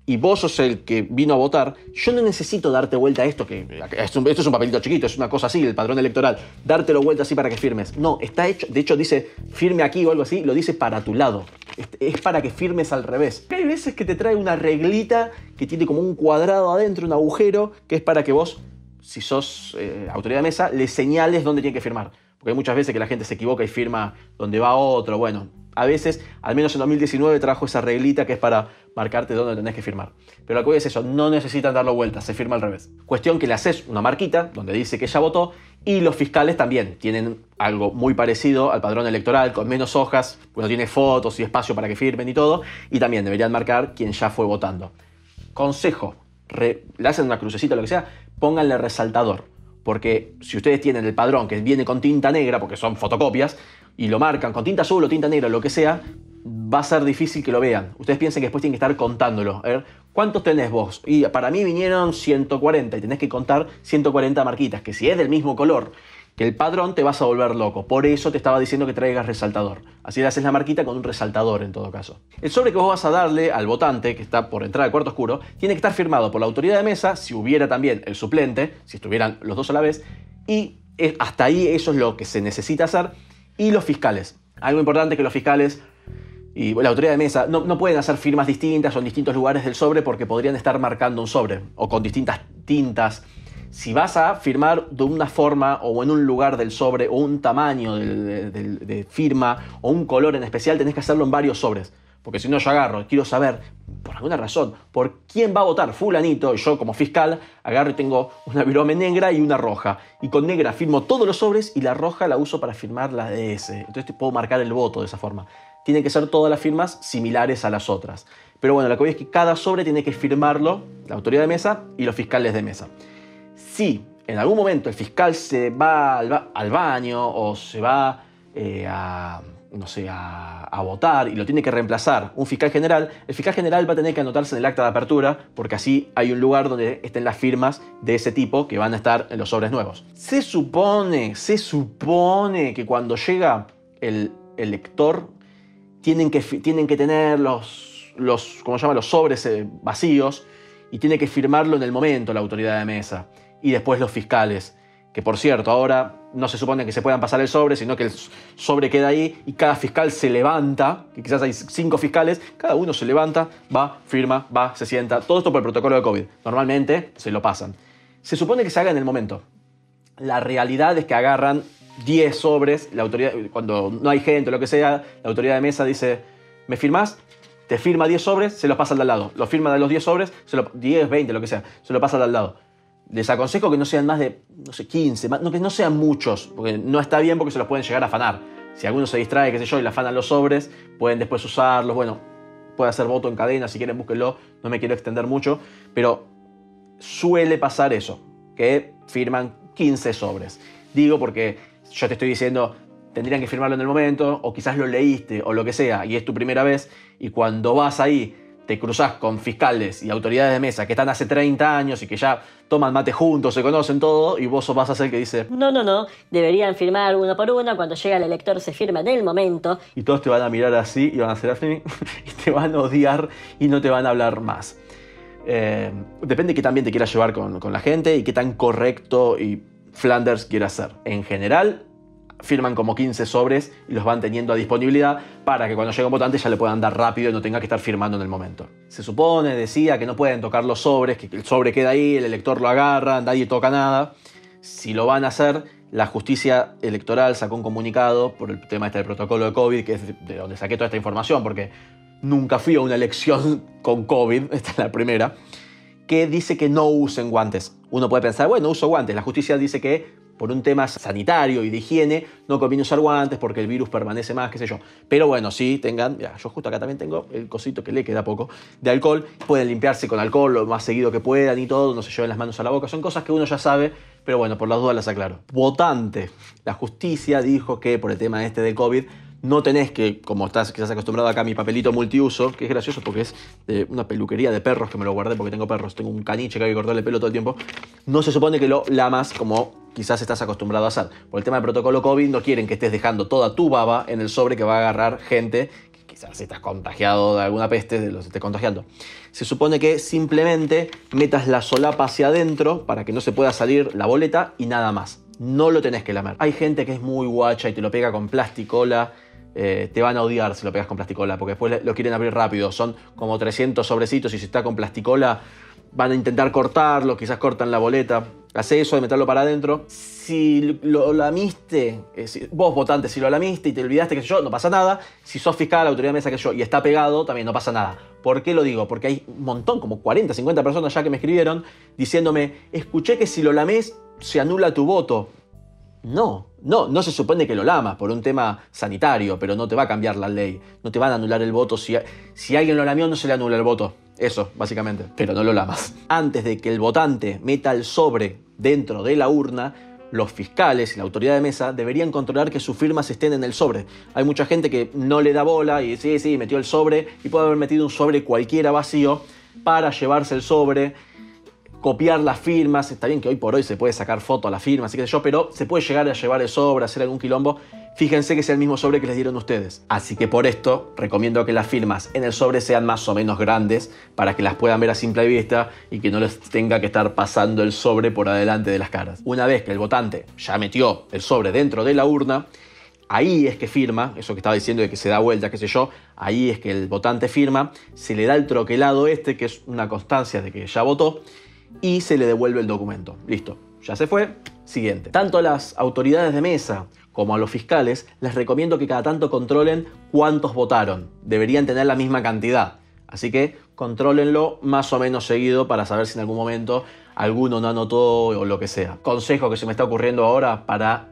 y vos sos el que vino a votar, yo no necesito darte vuelta a esto, que esto es un papelito chiquito, es una cosa así, el padrón electoral, dártelo vuelta así para que firmes. No, está hecho, de hecho dice firme aquí o algo así, lo dice para tu lado. Es para que firmes al revés. Hay veces que te trae una reglita que tiene como un cuadrado adentro, un agujero, que es para que vos, si sos autoridad de mesa, le señales dónde tiene que firmar. Porque hay muchas veces que la gente se equivoca y firma donde va otro. Bueno, a veces, al menos en 2019, trajo esa reglita que es para marcarte dónde tenés que firmar. Pero lo que voy es eso, no necesitan darlo vuelta, se firma al revés. Cuestión que le haces una marquita donde dice que ya votó, y los fiscales también tienen algo muy parecido al padrón electoral, con menos hojas, bueno, tiene fotos y espacio para que firmen y todo, y también deberían marcar quién ya fue votando. Consejo, le hacen una crucecita o lo que sea, pónganle resaltador. Porque si ustedes tienen el padrón que viene con tinta negra, porque son fotocopias, y lo marcan con tinta azul o tinta negra, lo que sea, va a ser difícil que lo vean. Ustedes piensen que después tienen que estar contándolo. A ver, ¿cuántos tenés vos? Y para mí vinieron 140 y tenés que contar 140 marquitas, que si es del mismo color que el padrón te vas a volver loco. Por eso te estaba diciendo que traigas resaltador. Así le haces la marquita con un resaltador en todo caso. El sobre que vos vas a darle al votante, que está por entrar al cuarto oscuro, tiene que estar firmado por la autoridad de mesa, si hubiera también el suplente, si estuvieran los dos a la vez, y hasta ahí eso es lo que se necesita hacer. Y los fiscales. Algo importante que los fiscales y la autoridad de mesa no pueden hacer firmas distintas o en distintos lugares del sobre porque podrían estar marcando un sobre o con distintas tintas. Si vas a firmar de una forma o en un lugar del sobre o un tamaño de firma o un color en especial, tenés que hacerlo en varios sobres. Porque si no, yo agarro, quiero saber, por alguna razón, por quién va a votar fulanito, y yo como fiscal agarro y tengo una virome negra y una roja. Y con negra firmo todos los sobres y la roja la uso para firmar la de ese. Entonces te puedo marcar el voto de esa forma. Tienen que ser todas las firmas similares a las otras. Pero bueno, lo que voy es que cada sobre tiene que firmarlo la autoridad de mesa y los fiscales de mesa. Si en algún momento el fiscal se va al baño o se va a votar y lo tiene que reemplazar un fiscal general, el fiscal general va a tener que anotarse en el acta de apertura porque así hay un lugar donde estén las firmas de ese tipo que van a estar en los sobres nuevos. Se supone que cuando llega el elector tienen que tener los sobres vacíos y tiene que firmarlo en el momento la autoridad de mesa y después los fiscales. Que por cierto, ahora no se supone que se puedan pasar el sobre, sino que el sobre queda ahí y cada fiscal se levanta, que quizás hay 5 fiscales, cada uno se levanta, va, firma, va, se sienta. Todo esto por el protocolo de COVID. Normalmente se lo pasan. Se supone que se haga en el momento. La realidad es que agarran 10 sobres, la autoridad, cuando no hay gente o lo que sea, la autoridad de mesa dice, ¿me firmás? Te firma 10 sobres, se los pasa al de al lado. Lo firma de los 10 sobres, 10, 20, lo que sea, se lo pasa al de al lado. Les aconsejo que no sean más de, 15, que no sean muchos, porque no está bien porque se los pueden llegar a afanar. Si alguno se distrae, qué sé yo, y le afanan los sobres, pueden después usarlos. Bueno, puede hacer voto en cadena, si quieren búsquenlo, no me quiero extender mucho, pero suele pasar eso, que firman 15 sobres. Digo porque yo te estoy diciendo, tendrían que firmarlo en el momento, o quizás lo leíste, o lo que sea, y es tu primera vez, y cuando vas ahí, te cruzás con fiscales y autoridades de mesa que están hace 30 años y que ya toman mate juntos, se conocen todo, y vos vas a ser el que dice no, deberían firmar uno por uno, cuando llega el elector se firma en el momento. Y todos te van a mirar así y van a hacer así y te van a odiar y no te van a hablar más. Depende de qué tan bien te quieras llevar con la gente y qué tan correcto y Flanders quieras ser. En general, firman como 15 sobres y los van teniendo a disponibilidad para que cuando llegue un votante ya le puedan dar rápido y no tenga que estar firmando en el momento. Se supone, decía, que no pueden tocar los sobres, que el sobre queda ahí, el elector lo agarra, nadie toca nada. Si lo van a hacer, la justicia electoral sacó un comunicado por el tema del protocolo de COVID, que es de donde saqué toda esta información, porque nunca fui a una elección con COVID, esta es la primera, que dice que no usen guantes. Uno puede pensar, bueno, uso guantes. La justicia dice que por un tema sanitario y de higiene no conviene usar guantes porque el virus permanece más, qué sé yo. Pero bueno, sí tengan, mira, yo justo acá también tengo el cosito que le queda poco de alcohol. Pueden limpiarse con alcohol lo más seguido que puedan y todo, no se lleven las manos a la boca. Son cosas que uno ya sabe, pero bueno, por las dudas las aclaro. Votante. La justicia dijo que por el tema este de COVID no tenés que, como estás quizás acostumbrado acá a mi papelito multiuso, que es gracioso porque es de una peluquería de perros que me lo guardé porque tengo perros, tengo un caniche que hay que cortarle el pelo todo el tiempo. No se supone que lo lamas como quizás estás acostumbrado a hacer. Por el tema del protocolo COVID no quieren que estés dejando toda tu baba en el sobre que va a agarrar gente quizás si estás contagiado de alguna peste, los estés contagiando. Se supone que simplemente metas la solapa hacia adentro para que no se pueda salir la boleta y nada más. No lo tenés que lamer. Hay gente que es muy guacha y te lo pega con plasticola. Te van a odiar si lo pegas con plasticola, porque después lo quieren abrir rápido. Son como 300 sobrecitos y si está con plasticola van a intentar cortarlo, quizás cortan la boleta. Hacé eso de meterlo para adentro. Si lo lamiste, vos votante, si lo lamiste y te olvidaste, qué sé yo, no pasa nada. Si sos fiscal, autoridad de mesa, qué sé yo, y está pegado, también no pasa nada. ¿Por qué lo digo? Porque hay un montón, como 40, 50 personas ya que me escribieron diciéndome, escuché que si lo lamés se anula tu voto. No se supone que lo lamas por un tema sanitario, pero no te va a cambiar la ley. No te van a anular el voto. Si alguien lo lamió, no se le anula el voto. Eso, básicamente. Pero no lo lamas. Antes de que el votante meta el sobre dentro de la urna, los fiscales y la autoridad de mesa deberían controlar que sus firmas estén en el sobre. Hay mucha gente que no le da bola y sí, metió el sobre y puede haber metido un sobre cualquiera vacío para llevarse el sobre, copiar las firmas. Está bien que hoy por hoy se puede sacar foto a las firmas, qué sé yo, pero se puede llegar a llevar el sobre, hacer algún quilombo. Fíjense que sea el mismo sobre que les dieron ustedes. Así que por esto recomiendo que las firmas en el sobre sean más o menos grandes para que las puedan ver a simple vista y que no les tenga que estar pasando el sobre por adelante de las caras. Una vez que el votante ya metió el sobre dentro de la urna, ahí es que firma, eso que estaba diciendo de que se da vuelta, qué sé yo, ahí es que el votante firma, se le da el troquelado que es una constancia de que ya votó, y se le devuelve el documento. Listo, ya se fue. Siguiente. Tanto a las autoridades de mesa como a los fiscales les recomiendo que cada tanto controlen cuántos votaron. Deberían tener la misma cantidad. Así que contrólenlo más o menos seguido para saber si en algún momento alguno no anotó o lo que sea. Consejo que se me está ocurriendo ahora para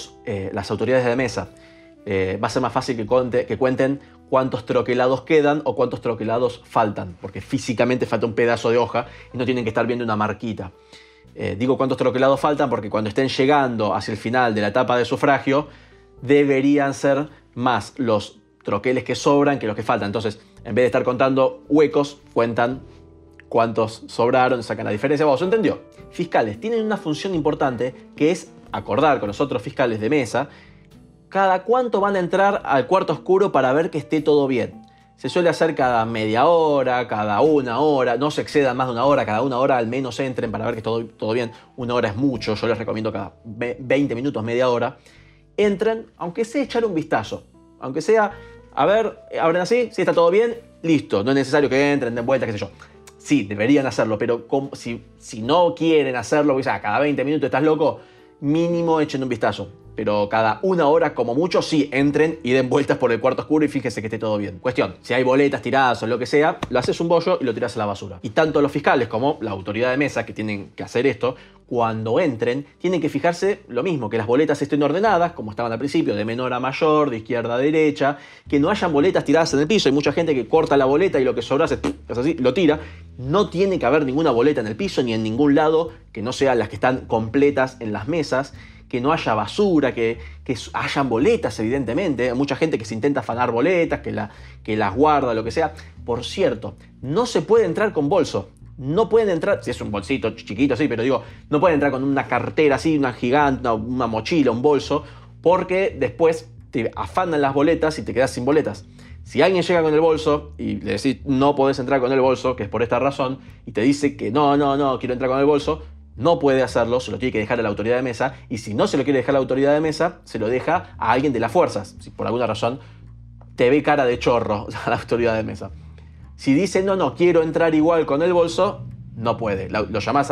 las autoridades de mesa. Va a ser más fácil que cuenten cuántos troquelados quedan o cuántos troquelados faltan, porque físicamente falta un pedazo de hoja y no tienen que estar viendo una marquita. Digo cuántos troquelados faltan porque cuando estén llegando hacia el final de la etapa de sufragio, deberían ser más los troqueles que sobran que los que faltan. Entonces, en vez de estar contando huecos, cuentan cuántos sobraron, sacan la diferencia. ¿Se entendió? Fiscales tienen una función importante que es acordar con los otros fiscales de mesa cada cuánto van a entrar al cuarto oscuro para ver que esté todo bien. Se suele hacer cada media hora, cada una hora, no se excedan más de una hora, cada una hora al menos entren para ver que todo bien. Una hora es mucho, yo les recomiendo cada 20 minutos, media hora. Entren, aunque sea echar un vistazo, aunque sea, a ver, abren así, si está todo bien, listo, no es necesario que entren, den vueltas, qué sé yo. Sí, deberían hacerlo, pero si no quieren hacerlo, porque cada 20 minutos estás loco, mínimo echen un vistazo. Pero cada una hora, como mucho, sí, entren y den vueltas por el cuarto oscuro y fíjense que esté todo bien. Cuestión, si hay boletas tiradas o lo que sea, lo haces un bollo y lo tiras a la basura. Y tanto los fiscales como la autoridad de mesa que tienen que hacer esto, cuando entren, tienen que fijarse lo mismo, que las boletas estén ordenadas, como estaban al principio, de menor a mayor, de izquierda a derecha, que no hayan boletas tiradas en el piso. Hay mucha gente que corta la boleta y lo que sobra hace así, lo tira. No tiene que haber ninguna boleta en el piso ni en ningún lado, que no sean las que están completas en las mesas. Que no haya basura, que hayan boletas, evidentemente. Hay mucha gente que se intenta afanar boletas, que las guarda, lo que sea. Por cierto, no se puede entrar con bolso. No pueden entrar, si es un bolsito chiquito, sí, pero digo, no pueden entrar con una cartera así, una gigante, una mochila, un bolso, porque después te afanan las boletas y te quedas sin boletas. Si alguien llega con el bolso y le decís no podés entrar con el bolso, que es por esta razón, y te dice que no, quiero entrar con el bolso, no puede hacerlo, se lo tiene que dejar a la autoridad de mesa, y si no se lo quiere dejar a la autoridad de mesa, se lo deja a alguien de las fuerzas. Si por alguna razón te ve cara de chorro a la autoridad de mesa. Si dice no, quiero entrar igual con el bolso, no puede. Lo llamás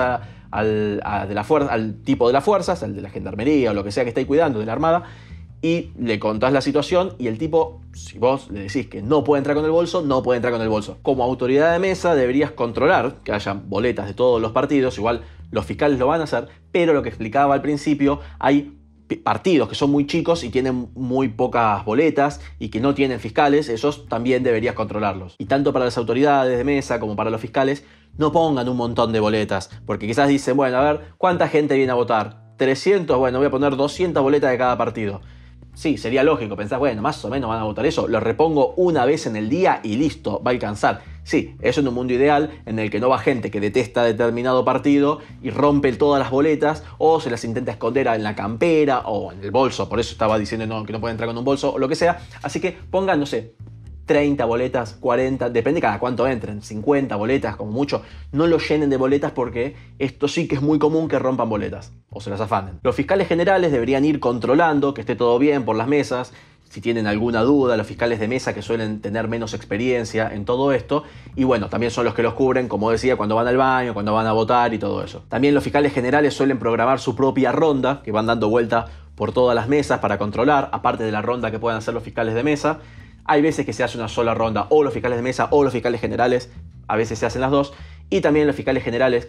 al tipo de las fuerzas, al de la gendarmería o lo que sea que esté cuidando, de la armada, y le contás la situación y el tipo, si vos le decís que no puede entrar con el bolso, no puede entrar con el bolso. Como autoridad de mesa deberías controlar que haya boletas de todos los partidos, igual los fiscales lo van a hacer, pero lo que explicaba al principio, hay partidos que son muy chicos y tienen muy pocas boletas y que no tienen fiscales, esos también deberías controlarlos. Y tanto para las autoridades de mesa como para los fiscales, no pongan un montón de boletas, porque quizás dicen, bueno, a ver, ¿cuánta gente viene a votar? 300, bueno, voy a poner 200 boletas de cada partido. Sí, sería lógico, pensás, bueno, más o menos van a votar eso, lo repongo una vez en el día y listo, va a alcanzar. Sí, eso en un mundo ideal en el que no va gente que detesta determinado partido y rompe todas las boletas o se las intenta esconder en la campera o en el bolso, por eso estaba diciendo que no puede entrar con un bolso o lo que sea. Así que pongan, no sé, 30 boletas, 40, depende cada cuánto entren, 50 boletas como mucho. No lo llenen de boletas porque esto sí que es muy común que rompan boletas o se las afanen. Los fiscales generales deberían ir controlando que esté todo bien por las mesas. Si tienen alguna duda, los fiscales de mesa que suelen tener menos experiencia en todo esto. Y bueno, también son los que los cubren, como decía, cuando van al baño, cuando van a votar y todo eso. También los fiscales generales suelen programar su propia ronda, que van dando vuelta por todas las mesas para controlar, aparte de la ronda que puedan hacer los fiscales de mesa. Hay veces que se hace una sola ronda, o los fiscales de mesa o los fiscales generales, a veces se hacen las dos. Y también los fiscales generales,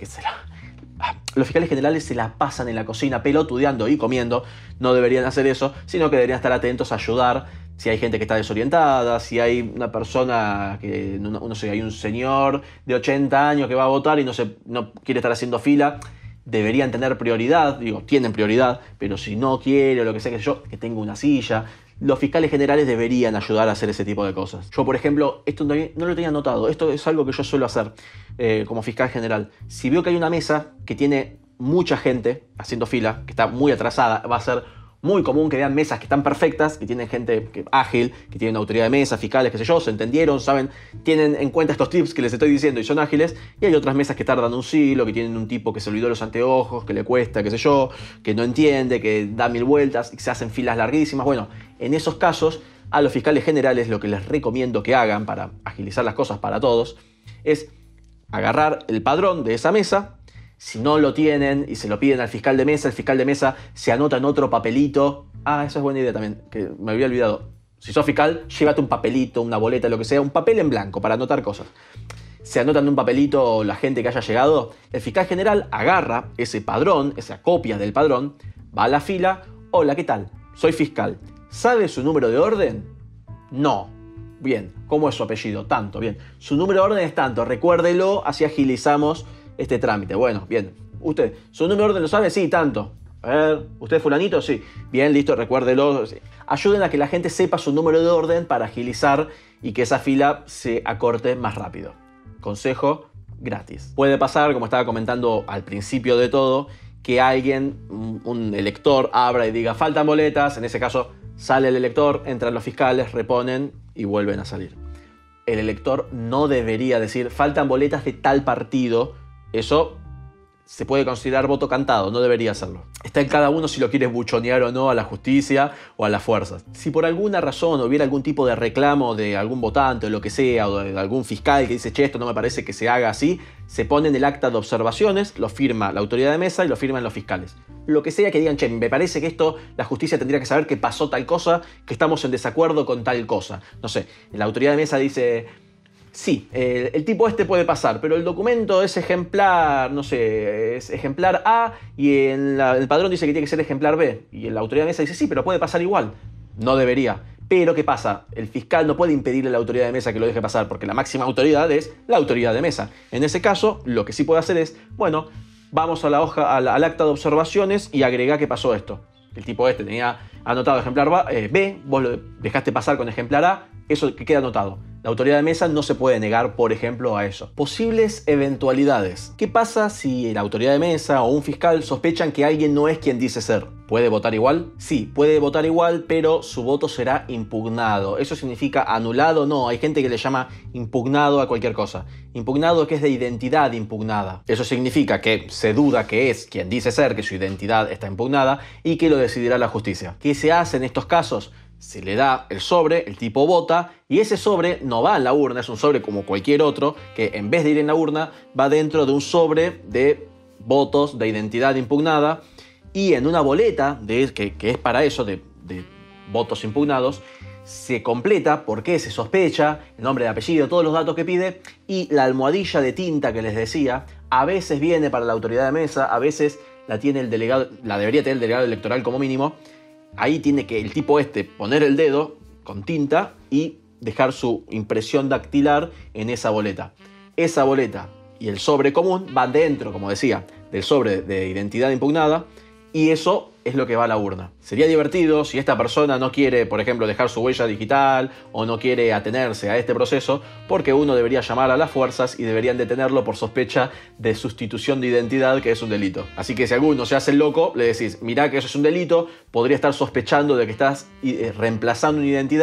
los fiscales generales se la pasan en la cocina pelotudeando y comiendo. No deberían hacer eso, sino que deberían estar atentos a ayudar si hay gente que está desorientada, si hay una persona que, no sé, hay un señor de 80 años que va a votar y no quiere estar haciendo fila. Deberían tener prioridad, tienen prioridad, pero si no quiere o lo que sea, que tenga una silla. Los fiscales generales deberían ayudar a hacer ese tipo de cosas. Yo, por ejemplo, esto no lo tenía anotado. Esto es algo que yo suelo hacer como fiscal general. Si veo que hay una mesa que tiene mucha gente haciendo fila, que está muy atrasada, va a ser muy común que vean mesas que están perfectas, que tienen gente ágil, que tienen autoridad de mesa, fiscales, qué sé yo, se entendieron, saben, tienen en cuenta estos tips que les estoy diciendo y son ágiles. Y hay otras mesas que tardan un siglo, que tienen un tipo que se olvidó los anteojos, que le cuesta, qué sé yo, que no entiende, que da 1000 vueltas y que se hacen filas larguísimas. Bueno, en esos casos, a los fiscales generales lo que les recomiendo que hagan para agilizar las cosas para todos es agarrar el padrón de esa mesa. Si no lo tienen y se lo piden al fiscal de mesa, el fiscal de mesa se anota en otro papelito. Eso es buena idea también, que me había olvidado. Si sos fiscal, llévate un papelito, una boleta, lo que sea, un papel en blanco para anotar cosas. Se anotan en un papelito la gente que haya llegado. El fiscal general agarra ese padrón, esa copia del padrón, va a la fila. Hola, ¿qué tal? Soy fiscal. ¿Sabe su número de orden? No. Bien. ¿Cómo es su apellido? Tanto. Bien. Su número de orden es tanto. Recuérdelo, así agilizamos este trámite. Bueno, bien. ¿Usted, su número de orden lo sabe? Sí, tanto. A ver, ¿usted es fulanito? Sí. Bien, listo, recuérdelo. Sí. Ayuden a que la gente sepa su número de orden para agilizar y que esa fila se acorte más rápido. Consejo gratis. Puede pasar, como estaba comentando al principio de todo, que alguien, un elector, abra y diga faltan boletas. En ese caso, sale el elector, entran los fiscales, reponen y vuelven a salir. El elector no debería decir faltan boletas de tal partido. Eso se puede considerar voto cantado, no debería hacerlo. Está en cada uno si lo quiere buchonear o no a la justicia o a las fuerzas. Si por alguna razón hubiera algún tipo de reclamo de algún votante o lo que sea, o de algún fiscal que dice, che, esto no me parece que se haga así, se pone en el acta de observaciones, lo firma la autoridad de mesa y lo firman los fiscales. Lo que sea que digan, che, me parece que esto, la justicia tendría que saber que pasó tal cosa, que estamos en desacuerdo con tal cosa. No sé, la autoridad de mesa dice, sí, el tipo este puede pasar, pero el documento es ejemplar, no sé, es ejemplar A y el padrón dice que tiene que ser ejemplar B. Y la autoridad de mesa dice, sí, pero puede pasar igual. No debería. Pero, ¿qué pasa? El fiscal no puede impedirle a la autoridad de mesa que lo deje pasar, porque la máxima autoridad es la autoridad de mesa. En ese caso, lo que sí puede hacer es, bueno, vamos a la hoja, al acta de observaciones y agrega que pasó esto. El tipo este tenía anotado ejemplar B, vos lo dejaste pasar con ejemplar A, eso que queda anotado. La autoridad de mesa no se puede negar, por ejemplo, a eso. Posibles eventualidades. ¿Qué pasa si la autoridad de mesa o un fiscal sospechan que alguien no es quien dice ser? ¿Puede votar igual? Sí, puede votar igual, pero su voto será impugnado. ¿Eso significa anulado? No, hay gente que le llama impugnado a cualquier cosa. Impugnado que es de identidad impugnada. Eso significa que se duda que es quien dice ser, que su identidad está impugnada y que lo decidirá la justicia. ¿Qué se hace en estos casos? Se le da el sobre, el tipo vota y ese sobre no va en la urna, es un sobre como cualquier otro que en vez de ir en la urna va dentro de un sobre de votos de identidad impugnada y en una boleta que es para eso, de votos impugnados, se completa por qué se sospecha, el nombre de apellido, todos los datos que pide y la almohadilla de tinta que les decía, a veces viene para la autoridad de mesa, a veces la tiene el delegado, la debería tener el delegado electoral como mínimo. Ahí tiene que el tipo poner el dedo con tinta y dejar su impresión dactilar en esa boleta. Esa boleta y el sobre común van dentro, como decía, del sobre de identidad impugnada y eso es lo que va a la urna. Sería divertido si esta persona no quiere, por ejemplo, dejar su huella digital o no quiere atenerse a este proceso, porque uno debería llamar a las fuerzas y deberían detenerlo por sospecha de sustitución de identidad, que es un delito. Así que si alguno se hace el loco, le decís, mirá que eso es un delito, podría estar sospechando de que estás reemplazando una identidad,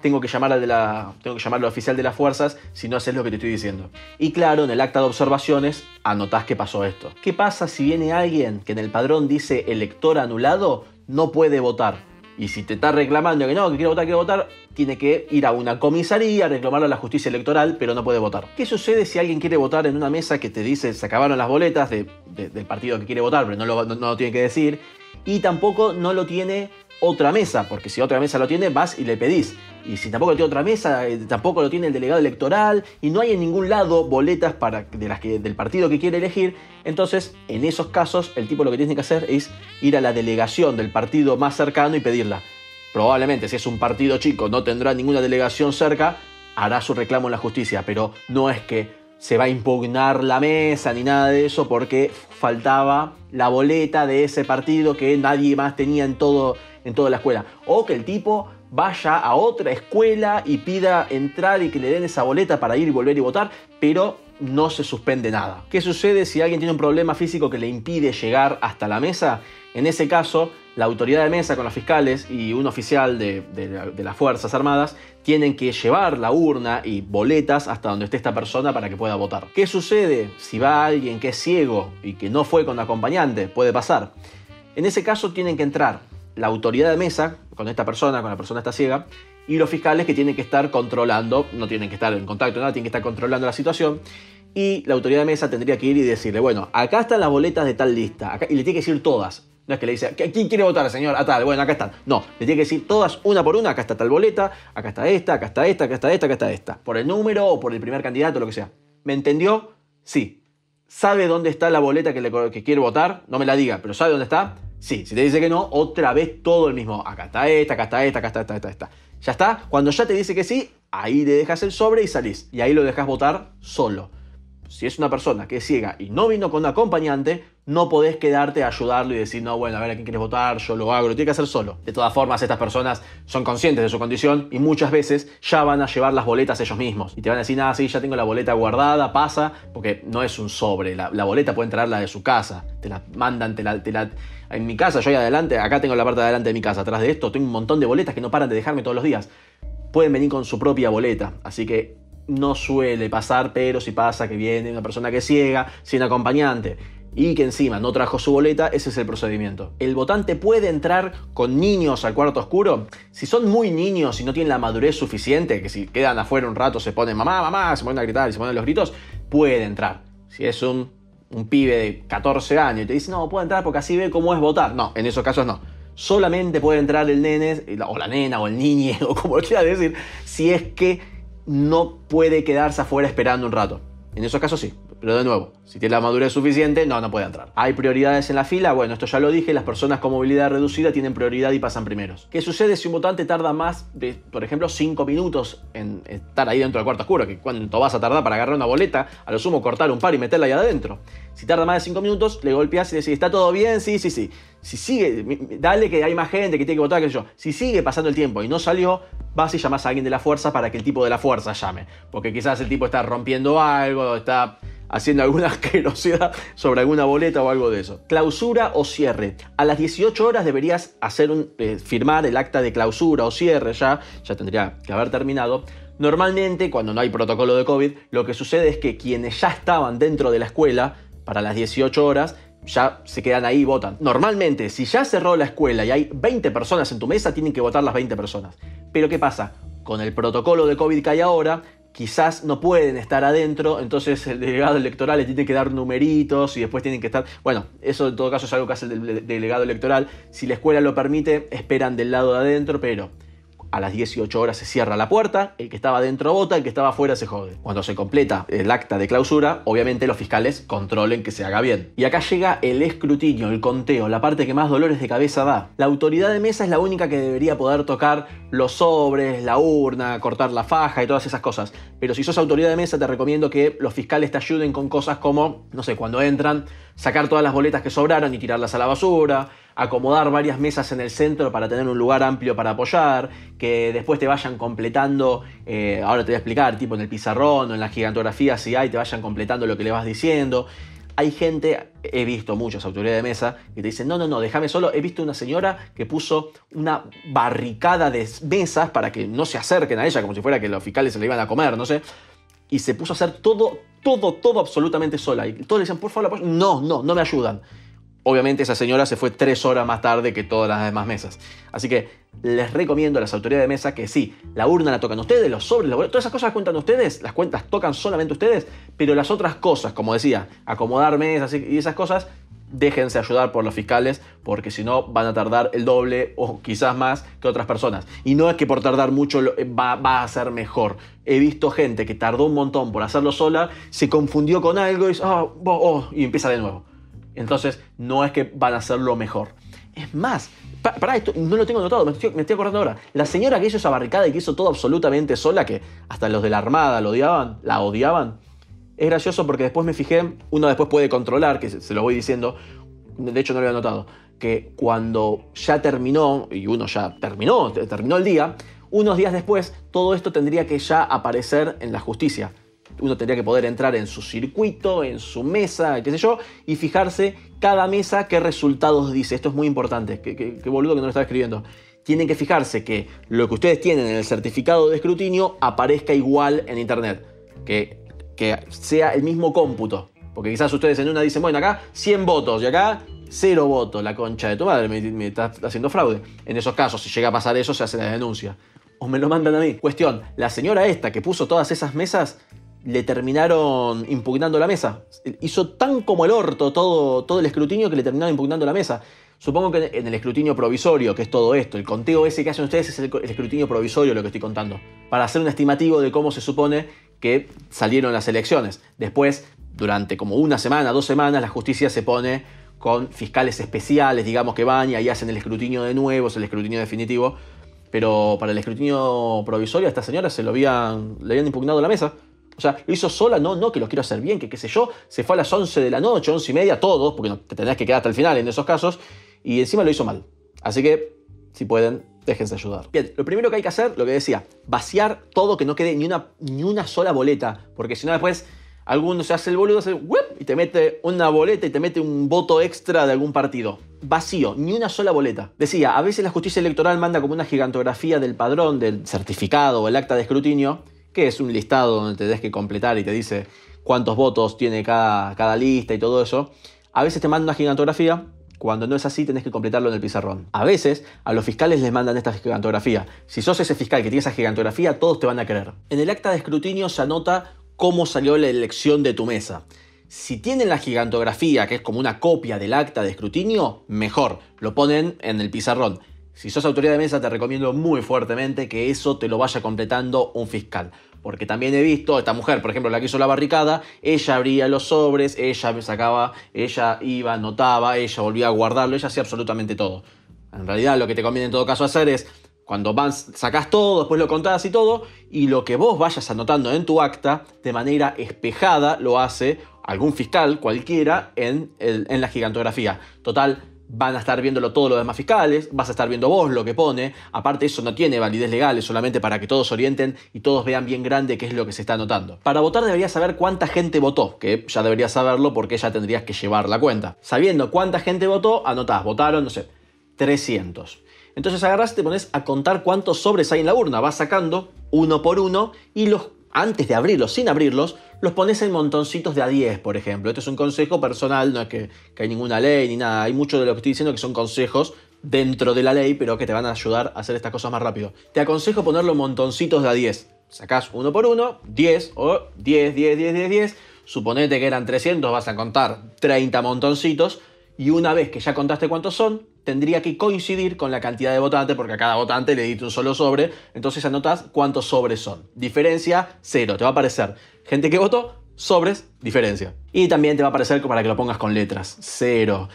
tengo que llamar al oficial de las fuerzas si no haces lo que te estoy diciendo. Y claro, en el acta de observaciones anotás que pasó esto. ¿Qué pasa si viene alguien que en el padrón dice elector anulado? No puede votar. Y si te está reclamando que no, que quiere votar, tiene que ir a una comisaría, reclamarlo a la justicia electoral, pero no puede votar. ¿Qué sucede si alguien quiere votar en una mesa que te dice se acabaron las boletas del partido que quiere votar, pero no lo tiene que decir? Y tampoco no lo tiene otra mesa, porque si otra mesa lo tiene, vas y le pedís. Y si tampoco lo tiene otra mesa, tampoco lo tiene el delegado electoral, y no hay en ningún lado boletas del partido que quiere elegir, entonces en esos casos el tipo lo que tiene que hacer es ir a la delegación del partido más cercano y pedirla. Probablemente si es un partido chico no tendrá ninguna delegación cerca, hará su reclamo en la justicia, pero no es que se va a impugnar la mesa ni nada de eso porque faltaba la boleta de ese partido que nadie más tenía en toda la escuela. O que el tipo vaya a otra escuela y pida entrar y que le den esa boleta para ir y volver y votar, pero no se suspende nada. ¿Qué sucede si alguien tiene un problema físico que le impide llegar hasta la mesa? En ese caso, la autoridad de mesa con los fiscales y un oficial de las Fuerzas Armadas tienen que llevar la urna y boletas hasta donde esté esta persona para que pueda votar. ¿Qué sucede si va alguien que es ciego y que no fue con acompañante? Puede pasar. En ese caso tienen que entrar la autoridad de mesa con esta persona, con la persona esta ciega, y los fiscales que tienen que estar controlando, no tienen que estar en contacto, nada, tienen que estar controlando la situación. Y la autoridad de mesa tendría que ir y decirle, bueno, acá están las boletas de tal lista, y le tiene que decir todas. No es que le dice, ¿quién quiere votar, señor? A tal, bueno, acá están. No, le tiene que decir todas, una por una, acá está tal boleta, acá está esta, acá está esta, acá está esta, acá está esta. Por el número o por el primer candidato, lo que sea. ¿Me entendió? Sí. ¿Sabe dónde está la boleta que quiere votar? No me la diga, pero ¿sabe dónde está? Sí. Si te dice que no, otra vez todo el mismo. Acá está esta, acá está esta, acá está esta. Ya está. Cuando ya te dice que sí, ahí le dejas el sobre y salís. Y ahí lo dejas votar solo. Si es una persona que es ciega y no vino con un acompañante, no podés quedarte a ayudarlo y decir, no, bueno, a ver a quién quieres votar, yo lo hago, lo tiene que hacer solo. De todas formas, estas personas son conscientes de su condición y muchas veces ya van a llevar las boletas ellos mismos. Y te van a decir, nada, sí, ya tengo la boleta guardada, pasa, porque no es un sobre. La boleta pueden traerla de su casa, te la mandan, En mi casa, yo ahí adelante, acá tengo la parte de adelante de mi casa, atrás de esto tengo un montón de boletas que no paran de dejarme todos los días. Pueden venir con su propia boleta, así que no suele pasar, pero si pasa que viene una persona que es ciega, sin acompañante y que encima no trajo su boleta, ese es el procedimiento. ¿El votante puede entrar con niños al cuarto oscuro? Si son muy niños y no tienen la madurez suficiente, que si quedan afuera un rato se ponen mamá, mamá, se ponen a gritar y se ponen los gritos, puede entrar. Si es un pibe de 14 años y te dice, no, puede entrar porque así ve cómo es votar. No, en esos casos no. Solamente puede entrar el nene, o la nena, o el niñe, o como lo quieras decir, si es que no puede quedarse afuera esperando un rato. En esos casos sí, pero de nuevo, si tiene la madurez suficiente, no puede entrar. ¿Hay prioridades en la fila? Bueno, esto ya lo dije, las personas con movilidad reducida tienen prioridad y pasan primeros. ¿Qué sucede si un votante tarda más de, por ejemplo, 5 minutos en estar ahí dentro del cuarto oscuro? Que ¿cuánto vas a tardar para agarrar una boleta? A lo sumo cortar un par y meterla ahí adentro. Si tarda más de 5 minutos, le golpeas y le decís, ¿está todo bien? Sí. Si sigue, dale que hay más gente que tiene que votar, qué sé yo. Si sigue pasando el tiempo y no salió, vas y llamás a alguien de la fuerza para que el tipo de la fuerza llame. Porque quizás el tipo está rompiendo algo, está haciendo alguna asquerosidad sobre alguna boleta o algo de eso. Clausura o cierre. A las 18 horas deberías firmar el acta de clausura o cierre, ya tendría que haber terminado. Normalmente, cuando no hay protocolo de COVID, lo que sucede es que quienes ya estaban dentro de la escuela, para las 18 horas, ya se quedan ahí y votan. Normalmente, si ya cerró la escuela y hay 20 personas en tu mesa, tienen que votar las 20 personas. Pero ¿qué pasa? Con el protocolo de COVID que hay ahora, quizás no pueden estar adentro, entonces el delegado electoral le tiene que dar numeritos y después tienen que estar... Bueno, eso en todo caso es algo que hace el delegado electoral. Si la escuela lo permite, esperan del lado de adentro, pero a las 18 horas se cierra la puerta, el que estaba adentro vota, el que estaba afuera se jode. Cuando se completa el acta de clausura, obviamente los fiscales controlen que se haga bien. Y acá llega el escrutinio, el conteo, la parte que más dolores de cabeza da. La autoridad de mesa es la única que debería poder tocar los sobres, la urna, cortar la faja y todas esas cosas. Pero si sos autoridad de mesa, te recomiendo que los fiscales te ayuden con cosas como, no sé, cuando entran, sacar todas las boletas que sobraron y tirarlas a la basura, acomodar varias mesas en el centro para tener un lugar amplio para apoyar, que después te vayan completando, ahora te voy a explicar, tipo en el pizarrón o en la gigantografía si hay, te vayan completando lo que le vas diciendo. Hay gente, he visto muchas autoridades de mesa, que te dicen, no, déjame solo. He visto una señora que puso una barricada de mesas para que no se acerquen a ella, como si fuera que los fiscales se la iban a comer, no sé. Y se puso a hacer todo absolutamente sola. Y todos le decían, por favor, no me ayudan. Obviamente esa señora se fue 3 horas más tarde que todas las demás mesas. Así que les recomiendo a las autoridades de mesa que sí, la urna la tocan ustedes, los sobres, todas esas cosas las cuentan ustedes, las cuentas tocan solamente ustedes, pero las otras cosas, como decía, acomodar mesas y esas cosas, déjense ayudar por los fiscales, porque si no van a tardar el doble o quizás más que otras personas. Y no es que por tardar mucho va a ser mejor. He visto gente que tardó un montón por hacerlo sola, se confundió con algo y empieza de nuevo. Entonces, no es que van a hacerlo mejor. Es más, para esto no lo tengo notado, me estoy acordando ahora. La señora que hizo esa barricada y que hizo todo absolutamente sola, que hasta los de la Armada la odiaban. Es gracioso porque después me fijé, uno después puede controlar, que se lo voy diciendo, de hecho no lo había notado, que cuando ya terminó, y uno ya terminó el día, unos días después, todo esto tendría que ya aparecer en la justicia. Uno tendría que poder entrar en su circuito, en su mesa, qué sé yo, y fijarse cada mesa qué resultados dice. Esto es muy importante, qué boludo que no lo estaba escribiendo. Tienen que fijarse que lo que ustedes tienen en el certificado de escrutinio aparezca igual en internet. Que sea el mismo cómputo. Porque quizás ustedes en una dicen, bueno, acá 100 votos y acá 0 votos. La concha de tu madre, me estás haciendo fraude. En esos casos, si llega a pasar eso, se hace la denuncia. O me lo mandan a mí. Cuestión, la señora esta que puso todas esas mesas, le terminaron impugnando la mesa. Hizo tan como el orto todo el escrutinio que le terminaron impugnando la mesa. Supongo que en el escrutinio provisorio, que es todo esto, el conteo ese que hacen ustedes es el escrutinio provisorio lo que estoy contando. Para hacer un estimativo de cómo se supone que salieron las elecciones. Después, durante como una semana, 2 semanas, la justicia se pone con fiscales especiales, digamos, que van y ahí hacen el escrutinio de nuevo, es el escrutinio definitivo. Pero para el escrutinio provisorio a esta señora le habían impugnado la mesa. O sea, lo hizo sola, no que lo quiero hacer bien, que qué sé yo. Se fue a las 11 de la noche, 11:30, todos, porque no te tenés que quedar hasta el final en esos casos. Y encima lo hizo mal. Así que, si pueden, déjense ayudar. Bien, lo primero que hay que hacer, lo que decía, vaciar todo, que no quede ni una sola boleta. Porque si no después alguno se hace el boludo, y te mete una boleta y te mete un voto extra de algún partido. Vacío, ni una sola boleta. Decía, a veces la justicia electoral manda como una gigantografía del padrón, del certificado o el acta de escrutinio, que es un listado donde te tenés que completar y te dice cuántos votos tiene cada lista y todo eso. A veces te manda una gigantografía, cuando no es así tenés que completarlo en el pizarrón. A veces a los fiscales les mandan esta gigantografía. Si sos ese fiscal que tiene esa gigantografía, todos te van a creer. En el acta de escrutinio se anota cómo salió la elección de tu mesa. Si tienen la gigantografía, que es como una copia del acta de escrutinio, mejor, lo ponen en el pizarrón. Si sos autoridad de mesa, te recomiendo muy fuertemente que eso te lo vaya completando un fiscal. Porque también he visto, esta mujer, por ejemplo, la que hizo la barricada, ella abría los sobres, ella sacaba, ella iba, anotaba, ella volvía a guardarlo, ella hacía absolutamente todo. En realidad lo que te conviene en todo caso hacer es, cuando sacás todo, después lo contás y todo, y lo que vos vayas anotando en tu acta, de manera espejada, lo hace algún fiscal, cualquiera, en la gigantografía. Total, van a estar viéndolo todos los demás fiscales, vas a estar viendo vos lo que pone. Aparte, eso no tiene validez legal, es solamente para que todos orienten y todos vean bien grande qué es lo que se está anotando. Para votar deberías saber cuánta gente votó, que ya deberías saberlo porque ya tendrías que llevar la cuenta. Sabiendo cuánta gente votó, anotás, votaron, no sé, 300. Entonces agarrás y te pones a contar cuántos sobres hay en la urna. Vas sacando uno por uno y antes de abrirlos, sin abrirlos, los pones en montoncitos de a 10, por ejemplo. Esto es un consejo personal, no es que hay ninguna ley ni nada. Hay mucho de lo que estoy diciendo que son consejos dentro de la ley, pero que te van a ayudar a hacer estas cosas más rápido. Te aconsejo ponerlo en montoncitos de a 10. Sacás uno por uno, 10 o 10, 10, 10, 10, 10. Suponete que eran 300, vas a contar 30 montoncitos. Y una vez que ya contaste cuántos son, tendría que coincidir con la cantidad de votantes, porque a cada votante le diste un solo sobre, entonces anotás cuántos sobres son. Diferencia, 0, te va a aparecer gente que votó, sobres, diferencia. Y también te va a aparecer para que lo pongas con letras, 0,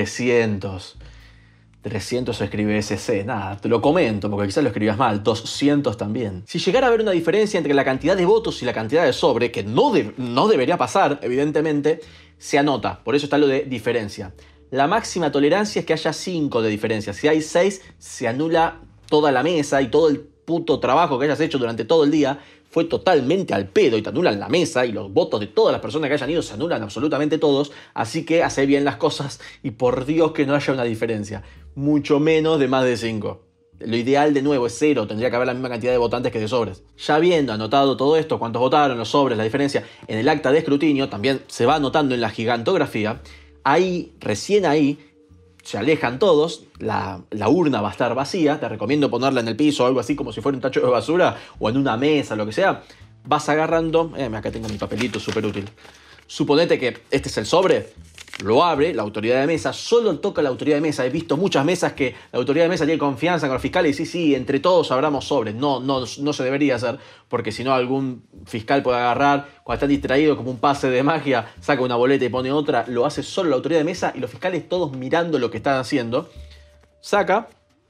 300 se escribe SC, nada, te lo comento porque quizás lo escribas mal, 200 también. Si llegara a haber una diferencia entre la cantidad de votos y la cantidad de sobre, que no debería pasar, evidentemente, se anota, por eso está lo de diferencia. La máxima tolerancia es que haya 5 de diferencia. Si hay 6, se anula toda la mesa y todo el puto trabajo que hayas hecho durante todo el día. fue totalmente al pedo y te anulan la mesa y los votos de todas las personas que hayan ido se anulan absolutamente todos, así que hace bien las cosas y por Dios que no haya una diferencia, mucho menos de más de 5. Lo ideal de nuevo es 0, tendría que haber la misma cantidad de votantes que de sobres. Ya habiendo anotado todo esto, cuántos votaron, los sobres, la diferencia, en el acta de escrutinio también se va anotando en la gigantografía. Ahí, recién ahí, se alejan todos, la urna va a estar vacía, te recomiendo ponerla en el piso o algo así como si fuera un tacho de basura o en una mesa, lo que sea. Vas agarrando, acá tengo mi papelito, súper útil. Suponete que este es el sobre, lo abre la autoridad de mesa, solo toca la autoridad de mesa. He visto muchas mesas que la autoridad de mesa tiene confianza con los fiscales y sí, entre todos abramos sobres. No se debería hacer, porque si no algún fiscal puede agarrar, cuando están distraídos como un pase de magia, saca una boleta y pone otra, lo hace solo la autoridad de mesa y los fiscales todos mirando lo que están haciendo. Saca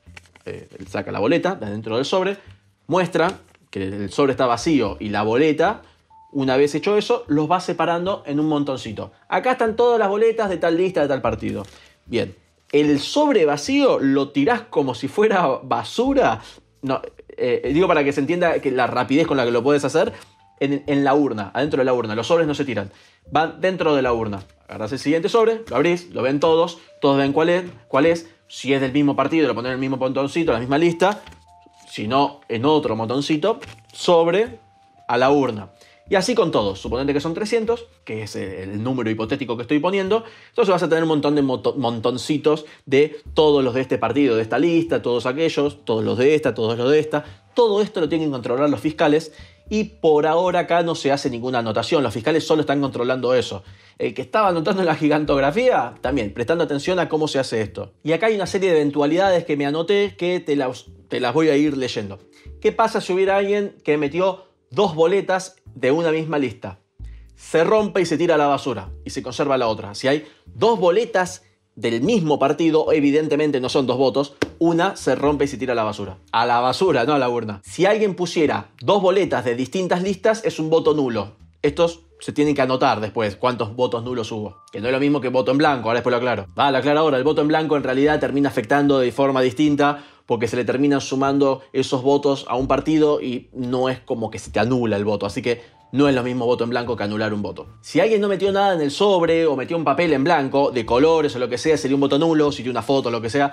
la boleta de dentro del sobre, muestra que el sobre está vacío y la boleta. Una vez hecho eso, los va separando en un montoncito. Acá están todas las boletas de tal lista, de tal partido. Bien, el sobre vacío lo tirás como si fuera basura. No, digo para que se entienda que la rapidez con la que lo puedes hacer en la urna, adentro de la urna. Los sobres no se tiran, van dentro de la urna. Agarrás el siguiente sobre, lo abrís, lo ven todos ven cuál es. Si es del mismo partido, lo ponen en el mismo montoncito, la misma lista. Si no, en otro montoncito, sobre a la urna. Y así con todos, suponete que son 300, que es el número hipotético que estoy poniendo, entonces vas a tener un montón de montoncitos de todos los de este partido, de esta lista, todos aquellos, todos los de esta, todos los de esta. Todo esto lo tienen que controlar los fiscales y por ahora acá no se hace ninguna anotación, los fiscales solo están controlando eso. El que estaba anotando en la gigantografía, también, prestando atención a cómo se hace esto. Y acá hay una serie de eventualidades que me anoté que te las voy a ir leyendo. ¿Qué pasa si hubiera alguien que metió 2 boletas de una misma lista? Se rompe y se tira a la basura y se conserva la otra. Si hay 2 boletas del mismo partido, evidentemente no son 2 votos, una se rompe y se tira a la basura. A la basura, no a la urna. Si alguien pusiera 2 boletas de distintas listas, es un voto nulo. Estos se tienen que anotar después cuántos votos nulos hubo. Que no es lo mismo que voto en blanco, ahora después lo aclaro. Lo aclaro ahora, el voto en blanco en realidad termina afectando de forma distinta porque se le terminan sumando esos votos a un partido y no es como que se te anula el voto. Así que no es lo mismo voto en blanco que anular un voto. Si alguien no metió nada en el sobre o metió un papel en blanco, de colores o lo que sea, sería un voto nulo. Si tiene una foto o lo que sea,